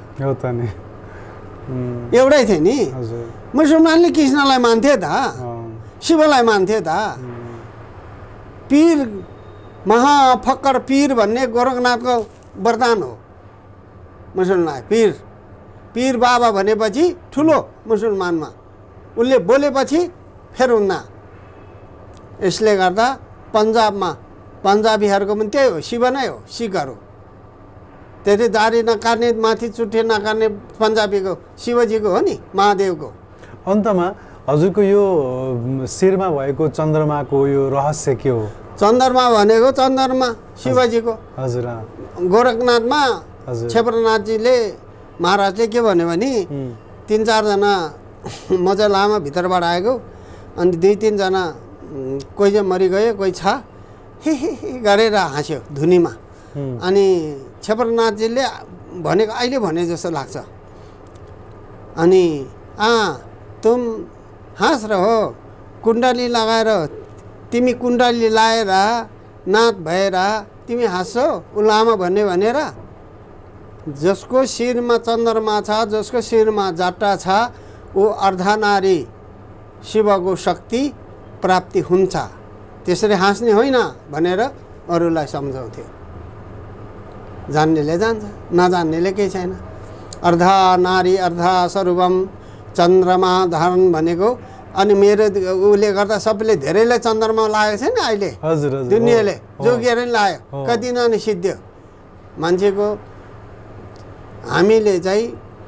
एउटै थियो नि। मुसलमानले कृष्णलाई मान्थे त, शिवलाई मान्थे त। पीर महाफक्कर पीर भन्ने गोरखनाथको वरदान हो मुसलमान। पीर पीर बाबा भनेपछि ठुलो मुसलमानमा, उसले बोलेपछि फेर हुन्न। यसले गर्दा पन्जाबमा पन्जाबीहरूको पनि त्यही हो, शिव नै हो, सिखहरू। त्यति दारी नकाट्ने, माथि चुट्टे नकाट्ने पन्जाबीको शिवजीको हो नि, महादेवको। अन्तमा हजुरको यो शिरमा भएको चन्द्रमाको यो रहस्य के हो? चन्द्रमा भनेको चन्द्रमा शिवजीको। हजुर गोरखनाथमा क्षेत्रनाथजीले महाराजले के भन्यो भने तिन चारजना म चाहिँ लामा भित्रबाट आएको, अनि दुई तिनजना कोही चाहिँ मरिगयो, कोही छ, हि हि हि गरेर हाँस्यो धुनीमा। अनि क्षेत्रनाथजीले भनेको अहिले भने जस्तो लाग्छ। अनि अँ तुम हाँस रहो, कुण्डली लगाएर तिमी कुण्डली लाएर नाथ भएर तिमी हाँस्छौ ऊ लामा भन्ने भनेर। जसको शिरमा चन्द्रमा छ, जसको शिरमा जट्टा छ, ऊ अर्धनारी शिवको शक्ति प्राप्ति हुन्छ। त्यसरी हाँस्ने होइन भनेर अरूलाई सम्झाउँथ्यो। जान्नेले जान्छ, नजान्नेले केही छैन। अर्धनारी अर्ध स्वरूपम चन्द्रमा धारण भनेको। अनि मेरो उसले गर्दा सबैले धेरैलाई चन्द्रमा लागेको छैन अहिले। हजुर हजुर दुनियाँले जोगिएर नि लाग्यो, कतिजना सिद्धियो मान्छेको। हामीले चाहिँ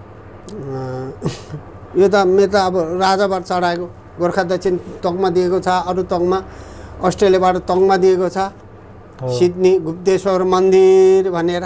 यो त मेरो त अब राजाबाट चढाएको, गोर्खा दक्षिण तकमा दिएको छ, अरू तकमा अस्ट्रेलियाबाट तकमा दिएको छ, सिडनी गुप्तेश्वर मन्दिर भनेर।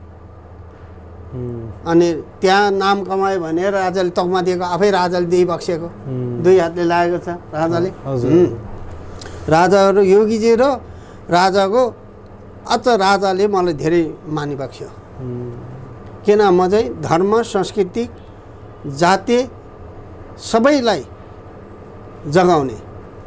अनि त्यहाँ नाम कमायो भनेर राजाले तकमा दिएको, आफै राजाले दिइबक्सेको, दुई हातले लागेको छ राजाले। राजाहरू योगीजी र राजाको अझ राजाले मलाई धेरै मानिबक्स्यो। किन म चाहिँ धर्म संस्कृति जाति सबैलाई जगाउने।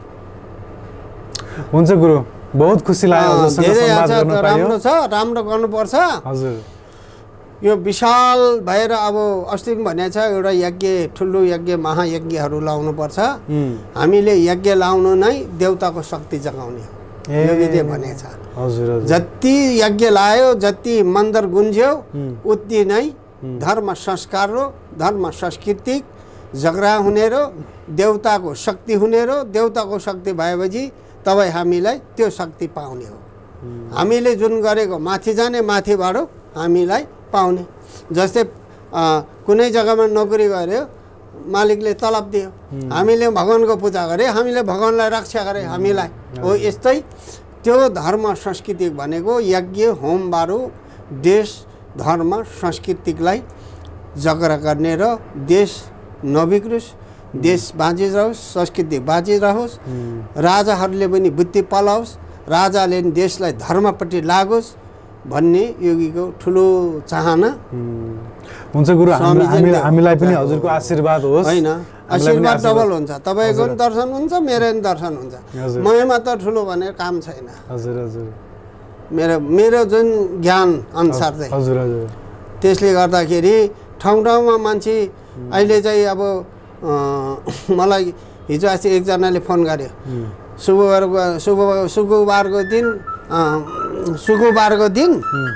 हुन्छ गुरु, बहुत खुसी लाग्यो धेरै राम्रो छ, राम्रो गर्नुपर्छ। हजुर यो विशाल भएर अब अस्ति पनि भनेको छ एउटा यज्ञ, ठुलो यज्ञ महायज्ञहरू लाउनुपर्छ। हामीले यज्ञ लाउनु नै देवताको शक्ति जगाउने हो, योगीले भनेको छ। हजुर जति यज्ञ लायो, जति मन्दिर गुन्ज्यो, उति नै धर्म संस्कार हो, धर्म सांस्कृतिक झगडा हुने र देवताको शक्ति हुने र देवताको शक्ति भएपछि तपाईँ हामीलाई त्यो शक्ति पाउने हो। हामीले जुन गरेको माथि जाने, माथिबाट हामीलाई पाउने। जस्तै कुनै जग्गामा नोकरी गर्यो, मालिकले तलब दियो, हामीले भगवानको पूजा गरे, हामीले भगवानलाई रक्षा गरे हामीलाई हो। यस्तै त्यो धर्म सांस्कृतिक भनेको यज्ञ होमबारो देश धर्म संस्कृतिलाई जगरा गर्ने र देश नबिग्रोस्, देश बाँचिरहोस्, संस्कृति बाँचिरहोस्, राजाहरूले पनि बुद्धि पलाओस्, राजाले देशलाई धर्मपट्टि लागोस् भन्ने योगीको ठुलो चाहना हुन्छ। गुरु हामीलाई पनि हजुरको आशीर्वाद होस्। होइन, आशीर्वाद डबल हुन्छ, तपाईँको पनि दर्शन हुन्छ, मेरो पनि दर्शन हुन्छ। ममा त ठुलो भनेर काम छैन। हजुर हजुर मेरो मेरो जुन ज्ञान अनुसार चाहिँ हजुर हजुर त्यसले गर्दाखेरि ठाउँ ठाउँमा मान्छे अहिले चाहिँ अब मलाई हिजो अस्ति एकजनाले फोन गर्यो, शुक्रबारको शुभ शुक्रबारको दिन शुक्रबारको दिन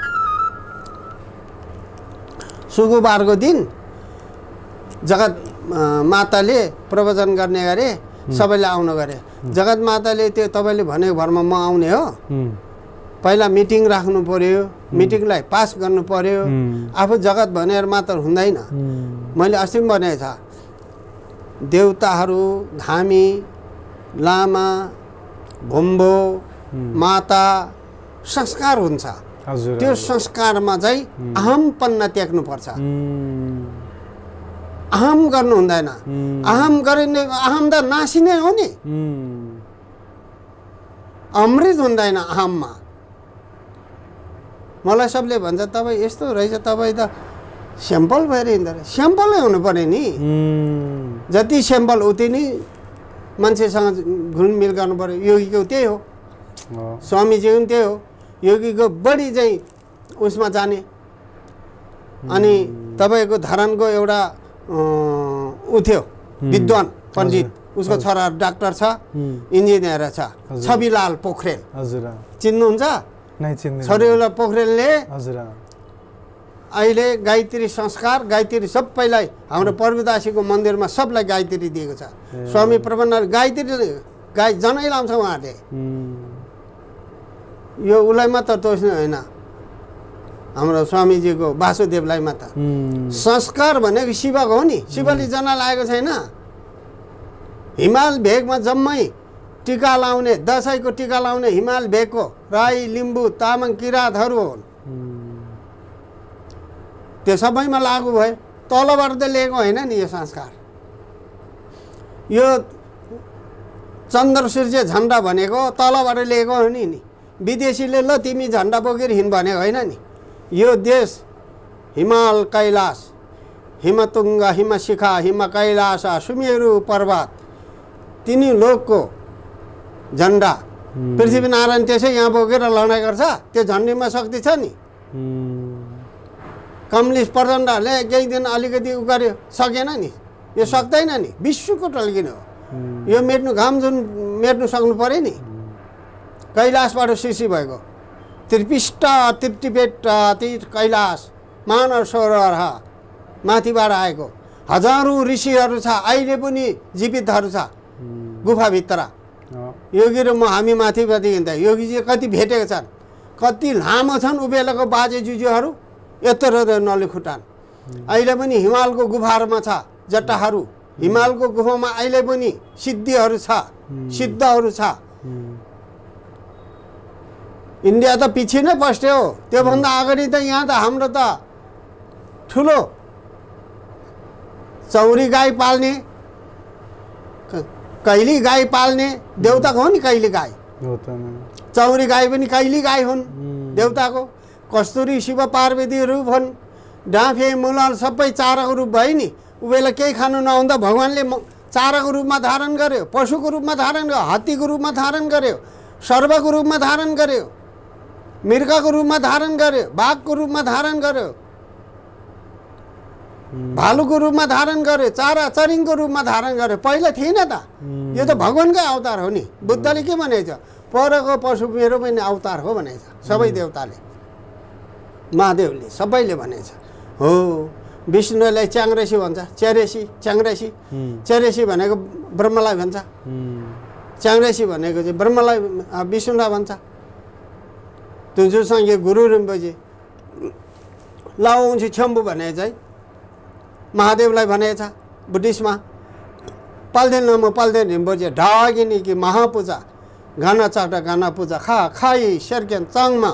शुक्रबारको दिन जगत माताले प्रवचन गर्ने गरे, सबैले आउनु गरे। जगत माताले त्यो तपाईँले भनेको भरमा म आउने हो, पहिला मिटिङ राख्नु पर्यो, मिटिङलाई पास गर्नु पर्यो, आफू जगत भनेर मात्र हुँदैन। मैले अस्ति पनि भनेको छ, देवताहरू, धामी, लामा, भुम्बो, माता संस्कार हुन्छ। त्यो संस्कारमा चाहिँ अहमपन्ना त्याग्नुपर्छ, अहम गर्नु हुँदैन। अहम गरिने अहम त नासिने हो नि, अमृत हुँदैन अहममा। मलाई सबले भन्छ तपाईँ यस्तो रहेछ, तपाईँ त स्याम्पल भएर हिँड्दो रहेछ। स्याम्पलै हुनु पऱ्यो नि, जति स्याम्पल उति नै मान्छेसँग घुलमिल गर्नु पऱ्यो। योगीको त्यही हो, स्वामीजीको पनि त्यही हो। योगीको बढी चाहिँ उसमा जाने। अनि तपाईँको धरानको एउटा ऊ थियो विद्वान पण्डित, उसको छोरा डाक्टर छ, इन्जिनियर छ, छविलाल पोखरेल, चिन्नुहुन्छ? छविलाल पोखरेलले अहिले गायत्री संस्कार, गायत्री सबैलाई हाम्रो प्रभुदासीको मन्दिरमा सबलाई गायत्री दिएको छ। स्वामी प्रबन्ध गायत्री गाई जनै लाउँछ उहाँहरूले। यो उसलाई मात्र तोस्ने होइन, हाम्रो स्वामीजीको वासुदेवलाई मात्र। संस्कार भनेको शिवको हो नि, शिवले जना लागेको छैन। हिमाल भेगमा जम्मै टिका लाउने, दसैँको टिका लाउने हिमाल भेगको राई, लिम्बू, तामाङ, किराँतहरू हुन्। त्यो सबैमा लागु भयो, तलबाट त लिएको होइन नि यो संस्कार। यो चन्द्र सूर्य झन्डा भनेको तलबाट लिएको हो नि। विदेशीले ल तिमी झन्डा बोकेर हिँड भनेको होइन नि। यो देश हिमाल, कैलाश, हिमतुङ्ग, हिमशिखा, हिम कैलाश, सुमेरु पर्वत, तिनी लोकको झन्डा पृथ्वीनारायण त्यसै यहाँ बोकेर लडाइँ गर्छ। त्यो झन्डीमा शक्ति छ नि। कम्युनिस्ट प्रचण्डहरूले केही दिन अलिकति उ गर्यो, सकेन नि। यो सक्दैन नि, विश्वको टल्किने हो यो। मेट्नु घाम जुन मेट्नु सक्नु पऱ्यो नि। कैलाशबाट सृष्टि भएको त्रिपिष्ट, त्रिटिपेट, तिर कैलाश, मानव सरोवर माथिबाट आएको हजारौँ ऋषिहरू छ, अहिले पनि जीवितहरू छ गुफाभित्र। योगी र म हामी माथि माथि हिँड्दा योगीजी कति भेटेका छन्, कति लामो छन् उभिएको बाजे जुजूहरू, यत्रो नली खुट्टान। अहिले पनि हिमालको गुफाहरूमा छ जट्टाहरू। हिमालको गुफामा अहिले पनि सिद्धिहरू छ, सिद्धहरू छ। इन्डिया त पछि नै पस्ट्यो। त्योभन्दा अगाडि त यहाँ त हाम्रो त ठुलो चौरी गाई पाल्ने, कैली गाई पाल्ने देवताको हो नि। कैली गाई, चौरी गाई पनि कैली गाई हुन् देवताको। कस्तुरी शिव पार्वती रूप हुन्। डाँफे मुलाल सबै चाराको रूप भयो नि। उबेला केही खानु नहुँदा भगवान्ले चाराको रूपमा धारण गर्यो, पशुको रूपमा धारण गर्यो, हात्तीको रूपमा धारण गर्यो, सर्वको रूपमा धारण गर्यो, मृगको रूपमा धारण गर्यो, बाघको रूपमा धारण गर्यो, भालुको रूपमा धारण गर्यो, चारा चरिङको रूपमा धारण गर्यो। पहिला थिएन त। यो त भगवान्कै अवतार हो नि। बुद्धले के भनेछ? परको पशु मेरो पनि अवतार हो भनेछ। सबै देवताले, महादेवले सबैले भनेछ। हो विष्णुलाई च्याङ्रेसी भन्छ च्यारेसी च्याङ्रेसी च्यारेसी भनेको ब्रह्मलाई भन्छ च्याङ्रेसी भनेको चाहिँ ब्रह्मलाई विष्णुलाई भन्छ तुझुसँग गुरु रिम्पोचे लाउँछि छम्बु भने चाहिँ महादेवलाई भनेको छ बुद्धिस्टमा पाल्देन नमो पाल्देन रिम्पोचे ढागिनी कि महापूजा गाना चाटा गाना पूजा खा खाई सर्केन चाङमा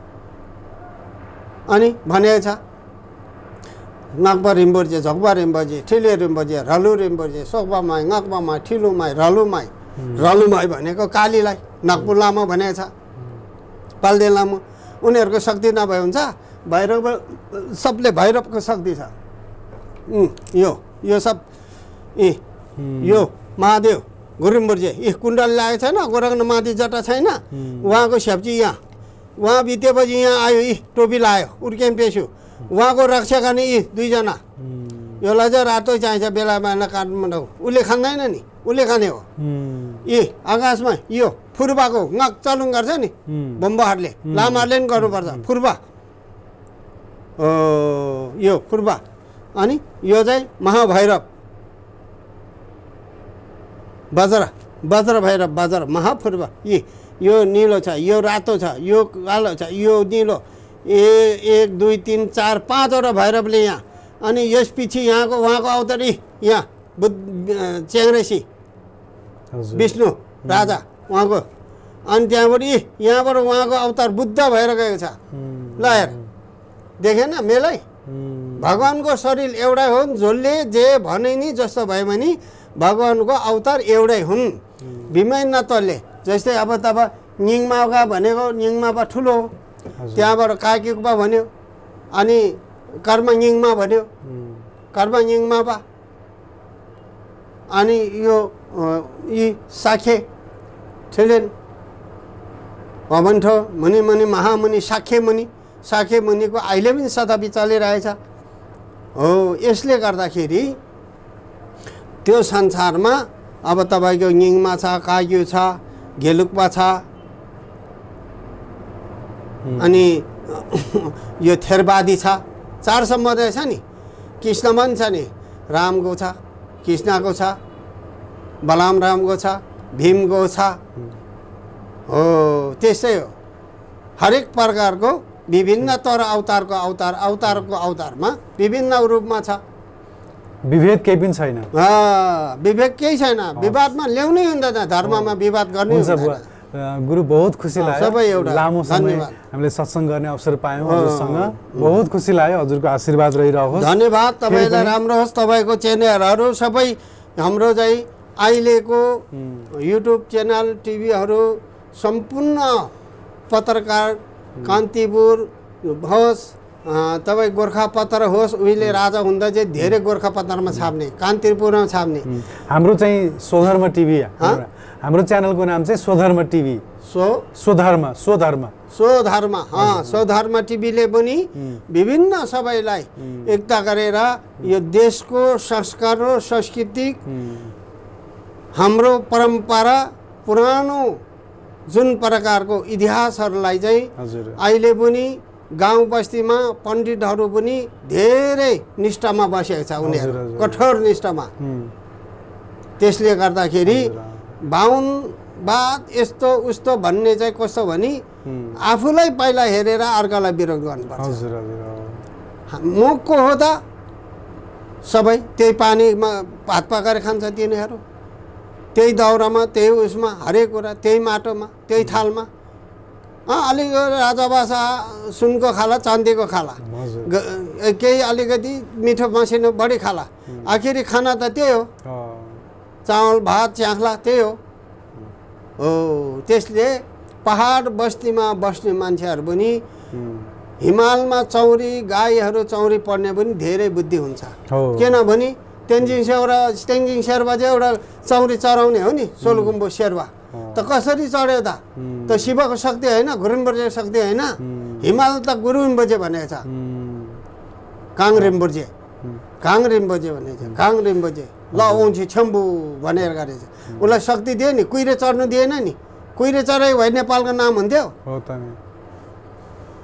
अनि भनेको छ नागबा रिम्पोचे झोकबा रिम्पोचे ठिले रिम्पोचे रलु रिम्पोचे सोकबा माई ngakबा माई ठिलु माई रलु माई रलु माई भनेको कालीलाई नागपुर लामा भनेको छ पाल्देन लामो उनीहरूको शक्ति नभए हुन्छ भैरव सबले भैरवको शक्ति छ यो यो सब ए यो महादेव गुरुम्बुर्जे ए कुण्डल लागेको छैन गोरखन माथि जटा छैन उहाँको सेप्ची यहाँ उहाँ बितेपछि यहाँ आयो यी टोपी लायो उर्केम पेसु उहाँको रक्षा गर्ने यी दुईजना यसलाई चाहिँ रातो चाहिन्छ बेला बेला काठमाडौँ उसले खाँदैन नि उसले खाने हो ए आकाशमा यो फुर्बाको ngak चलुङ गर्छ नि बम्बाहरूले लामाहरूले पनि गर्नुपर्छ फुर्बा यो फुर्बा अनि यो चाहिँ महाभैरव वज्र वज्र भैरव वज्र महाफुर्बा यी यो निलो छ यो रातो छ यो कालो छ यो निलो ए एक दुई तिन चार पाँचवटा भैरवले यहाँ अनि यसपछि यहाँको उहाँको अवतार यहाँ बुद्ध च्याङ्रेसी विष्णु राजा उहाँको अनि त्यहाँबाट यी यहाँबाट उहाँको अवतार बुद्ध भएर गएको छ ल हेर देखेन मेलै भगवानको शरीर एउटै हो जसले जे भने नि जस्तो भयो भने भगवानको अवतार एउटै हुन् भिन्न तले जस्तै अब तब निङमाका भनेको निङमापा ठुलो हो त्यहाँबाट काकीकुपा भन्यो अनि कर्म निङमा भन्यो कर्म निङमापा अनि यो यी साखे ठेलेन भवन्ठो मुनि मुनि महामुनि साखे मुनि साखे मुनिको अहिले पनि शताब्दी चलिरहेछ हो यसले गर्दाखेरि त्यो संसारमा अब तपाईँको निङमा छ काग्यु छ घेलुक्पा छ अनि यो थेरवादी छ चार सम्बन्ध छ नि कृष्ण पनि छ नि रामको छ कृष्णको छ बलराम रामको छ भीमको छ हो त्यस्तै हो हरेक प्रकारको विभिन्न तर अवतारको अवतार अवतारको अवतारमा विभिन्न रूपमा छ विभेद केही पनि छैन विभेद केही छैन विवादमा ल्याउनै हुँदैन धर्ममा विवाद गर्नै हुँदैन गुरु बहुत खुसी लाग्यो सबै एउटा लामो समय हामीले सत्संग गर्ने अवसर पायौँ हजुरसँग बहुत खुसी लाग्यो हजुरको आशीर्वाद रहिरहोस् धन्यवाद तपाईलाई राम्रो होस् तपाईको च्यानलहरु सबै हाम्रो चाहिँ अहिलेको युट्युब च्यानल टिभीहरु सम्पूर्ण पत्रकार कान्तिपुर होस् तपाई गोरखापत्र होस् उहिले राजा हुँदा चाहिँ धेरै गोरखापत्रमा छाप्ने कान्तिपुरमा छाप्ने हाम्रो चाहिँ स्वधर्म टिभी हाम्रो च्यानलको नाम चाहिँ स्वधर्म टिभी सो स्वधर्म स्वधर्म स्वधर्म हाँ स्वधर्म टिभीले पनि विभिन्न सबैलाई एकता गरेर यो देशको संस्कार र सांस्कृतिक हाम्रो परम्परा पुरानो जुन प्रकारको इतिहासहरूलाई चाहिँ अहिले पनि गाउँ बस्तीमा पण्डितहरू पनि धेरै निष्ठामा बसेका छ उनीहरू कठोर निष्ठामा त्यसले गर्दाखेरि बाहुन बात यस्तो उस्तो भन्ने चाहिँ कस्तो भने आफूलाई पहिला हेरेर अर्कालाई विरोध गर्नुपर्छ मुखको हो त सबै त्यही पानीमा भात पकाएर खान्छ तिनीहरू त्यही दाउरामा त्यही उसमा हरेक कुरा त्यही माटोमा त्यही थालमा अलिक राजाबासा सुनको खाला चाँदीको खाला केही अलिकति मिठो मसिनो बढी खाला आखिरी खाना त त्यही हो चावल भात च्याख्ला त्यही हो हो त्यसले पहाड बस्तीमा बस्ने मान्छेहरू पनि हिमालमा चौरी गाईहरू चौरी पढ्ने पनि धेरै बुद्धि हुन्छ किनभने तेन्जिङ शेर्पा तेन्जिङ शेर्पा चाहिँ एउटा चौरी चराउने हो नि सोलुखुम्बु शेर्पा त कसरी चढ्यो त त शिवको शक्ति होइन गुरुम्बुर्जे शक्ति होइन हिमाल त गुरुम्बुर्जे भनेको छ काङ रिम्बुर्जे काङ रिम्बुर्जे भनेको छ काङ रिम्बुर्जे ल औँछी छम्बु भनेर गरेछ उसलाई शक्ति दियो नि कुहिरे चढ्नु दिएन नि कुहिरे चढाइ भए नेपालको नाम हुन्थ्यो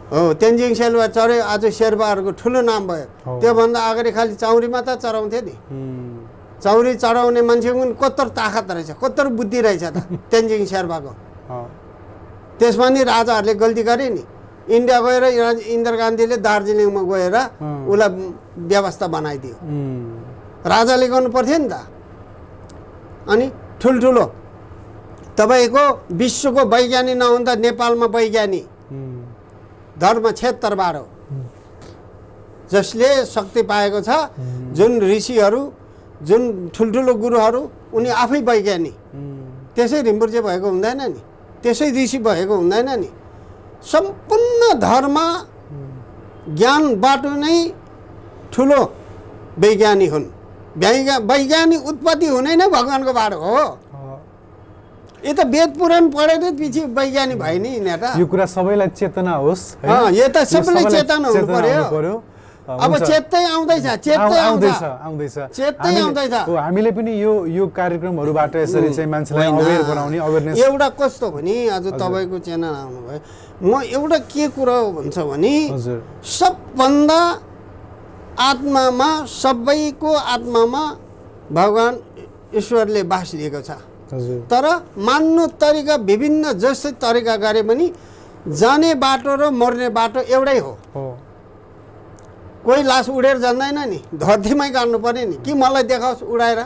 हो तेन्जिङ सेर्पा चढ्यो आज शेर्पाहरूको ठुलो नाम भयो त्योभन्दा अगाडि खालि चाउरी मात्र चढाउँथे नि चाउरी चढाउने मान्छेको पनि कत्रो ताकत रहेछ कत्रो बुद्धि रहेछ त तेन्जिङ शेर्पाको त्यसमा नि राजाहरूले गल्ती गरे नि इन्डिया गएर इन्दिरा गान्धीले दार्जिलिङमा गएर उसलाई व्यवस्था बनाइदियो राजाले गर्नु पर्थ्यो नि त अनि ठुल्ठुलो तपाईँको विश्वको वैज्ञानिक नहुँदा नेपालमा वैज्ञानिक धर्म क्षेत्रबाट हो जसले शक्ति पाएको छ जुन ऋषिहरू जुन ठुल्ठुलो गुरुहरू उनी आफै वैज्ञानिक त्यसै रिम्पुर्चे भएको हुँदैन नि त्यसै ऋषि भएको हुँदैन नि सम्पूर्ण धर्म ज्ञानबाट नै ठुलो वैज्ञानिक हुन् वैज्ञानिक उत्पत्ति हुने नै भगवानको बाट हो यो त वेद पुराण पढेर पछि वैज्ञानिक भयो नि यिनीहरू यो कुरा सबैलाई चेतना होस् यो त सबैलाई चेतना हुनु पर्यो अब चेतै आउँदैछ चेतै आउँदैछ आउँदैछ चेतै आउँदैछ हामीले पनि यो यो कार्यक्रमहरुबाट यसरी चाहिँ मान्छेलाई अवेयर गराउने अवेयरनेस एउटा कस्तो भने आज तपाईको च्यानल आउनु भयो म एउटा के कुरा भन्छ भने हजुर सबभन्दा आत्मामा सबैको आत्मामा भगवान ईश्वरले बास लिएको छ हजुर तर मान्नु तरिका विभिन्न जस्तै तरिका गरे पनि जाने बाटो र मर्ने बाटो एउटै हो कोही लास उडेर जान्दैन नि धरतीमै गाड्नु पर्ने नि कि मलाई देखाओस् उडाएर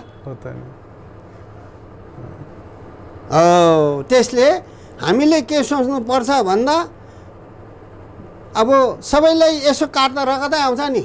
त्यसले हामीले के सोच्नु पर्छ भन्दा अब सबैलाई यसो काट्दा रगतै आउँछ नि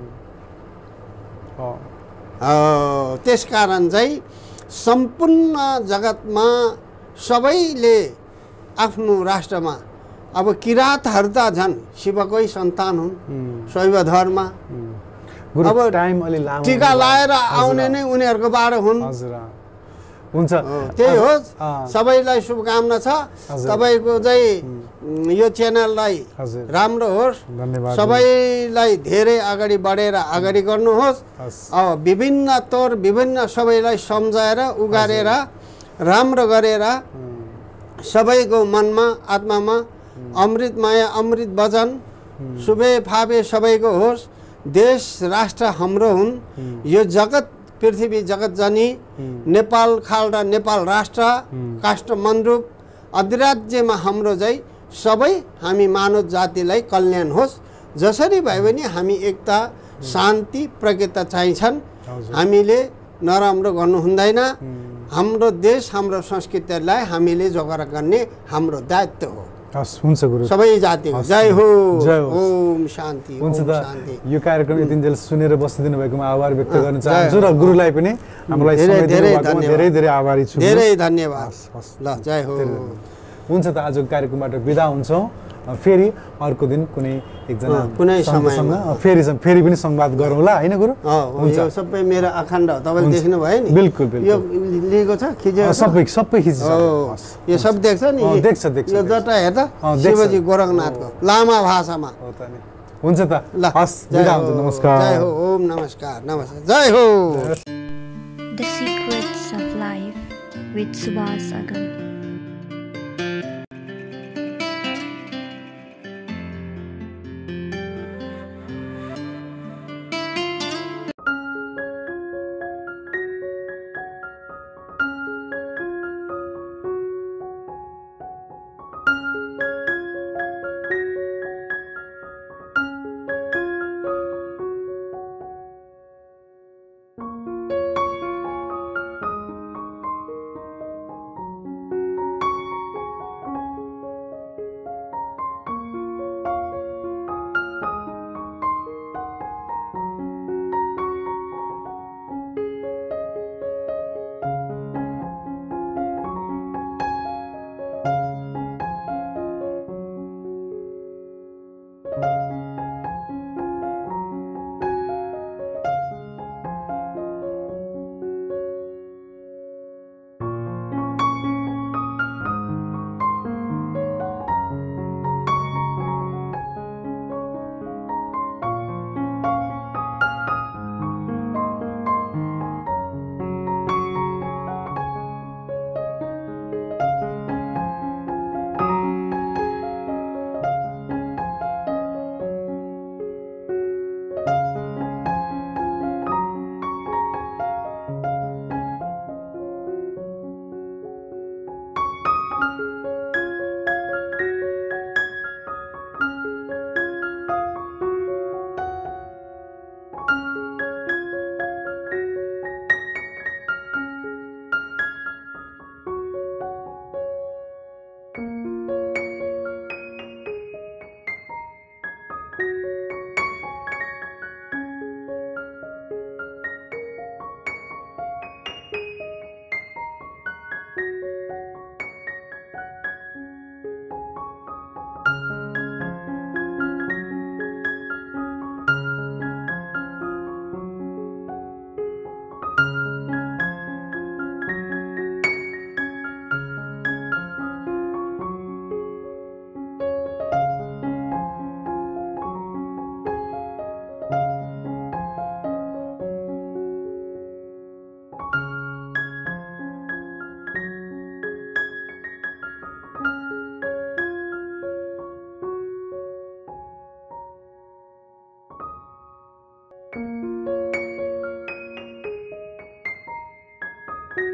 त्यस कारण चाहिँ सम्पूर्ण जगतमा सबैले आफ्नो राष्ट्रमा अब किराँतहरू त झन् शिवकै सन्तान हुन् शैव धर्म अब टाइम अलि लामो टीका लाएर आउने नै उनीहरूको बाटो हुन् हजुर हुन्छ त्यही हो सबैलाई शुभकामना छ तपाईको चाहिँ यो च्यानललाई राम्रो होस् सबैलाई धेरै अगाडि बढेर अगाडि गर्नुहोस् अब विभिन्न तौर विभिन्न सबैलाई सम्झाएर उगारेर राम्रो गरेर सबैको मनमा आत्मामा अमृत माया अमृत वचन शुभे फाबे सबैको होस् देश राष्ट्र हाम्रो हुन् यो जगत पृथ्वी जगत जनी नेपाल खाल्डा नेपाल राष्ट्र काष्ठमण्डप अधिराज्यमा हाम्रो चाहिँ सबै हामी मानव जातिलाई कल्याण होस् जसरी भए पनि हामी एकता शान्ति प्रकृति चाहिन्छन् हामीले नराम्रो गर्नु हुँदैन हाम्रो देश हाम्रो संस्कृतिलाई हामीले जोगाड गर्ने हाम्रो दायित्व हो हुन्छ गुरु सबै जातिको जय हो जय हो ओम शान्ति हुन्छ त यो कार्यक्रम यतिन्जेल सुनेर बसिदिनु भएकोमा आभार व्यक्त गर्न चाहन्छु र गुरुलाई पनि हामीलाई समय दिनु भएकोमा धेरै धेरै आभारी छु धेरै धन्यवाद ल जय हो हुन्छ त आजको कार्यक्रमबाट बिदा हुन्छौँ फेरि अर्को दिन कुनै एकजना कुनै समयमा फेरि फेरि पनि संवाद गरौँला हैन गुरु हुन्छ यो सबै मेरो अखण्ड तपाईले देख्नु भयो नि बिल्कुल बिल्कुल यो लिएको छ खिचेको सबै सबै खिचेको यो सब देख्छ नि देख्छ देख्छ यो जटा हेर्दा शिवजी गोरखनाथको लामा भाषामा हो त नि हुन्छ त हस् बिदा हुन्छ नमस्कार जय हो ओम नमस्कार नमस्कार जय हो The Secrets of Life with Subhas Agam.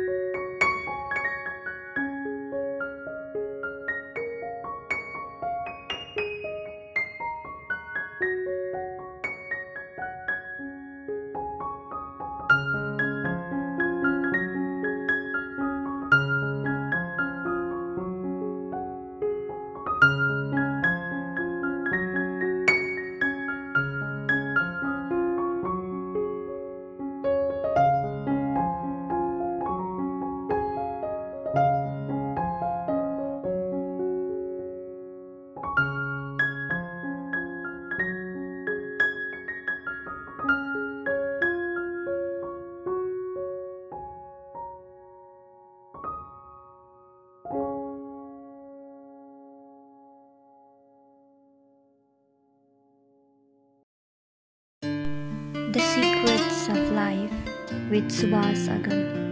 The Secrets of Life with Subhas Agam.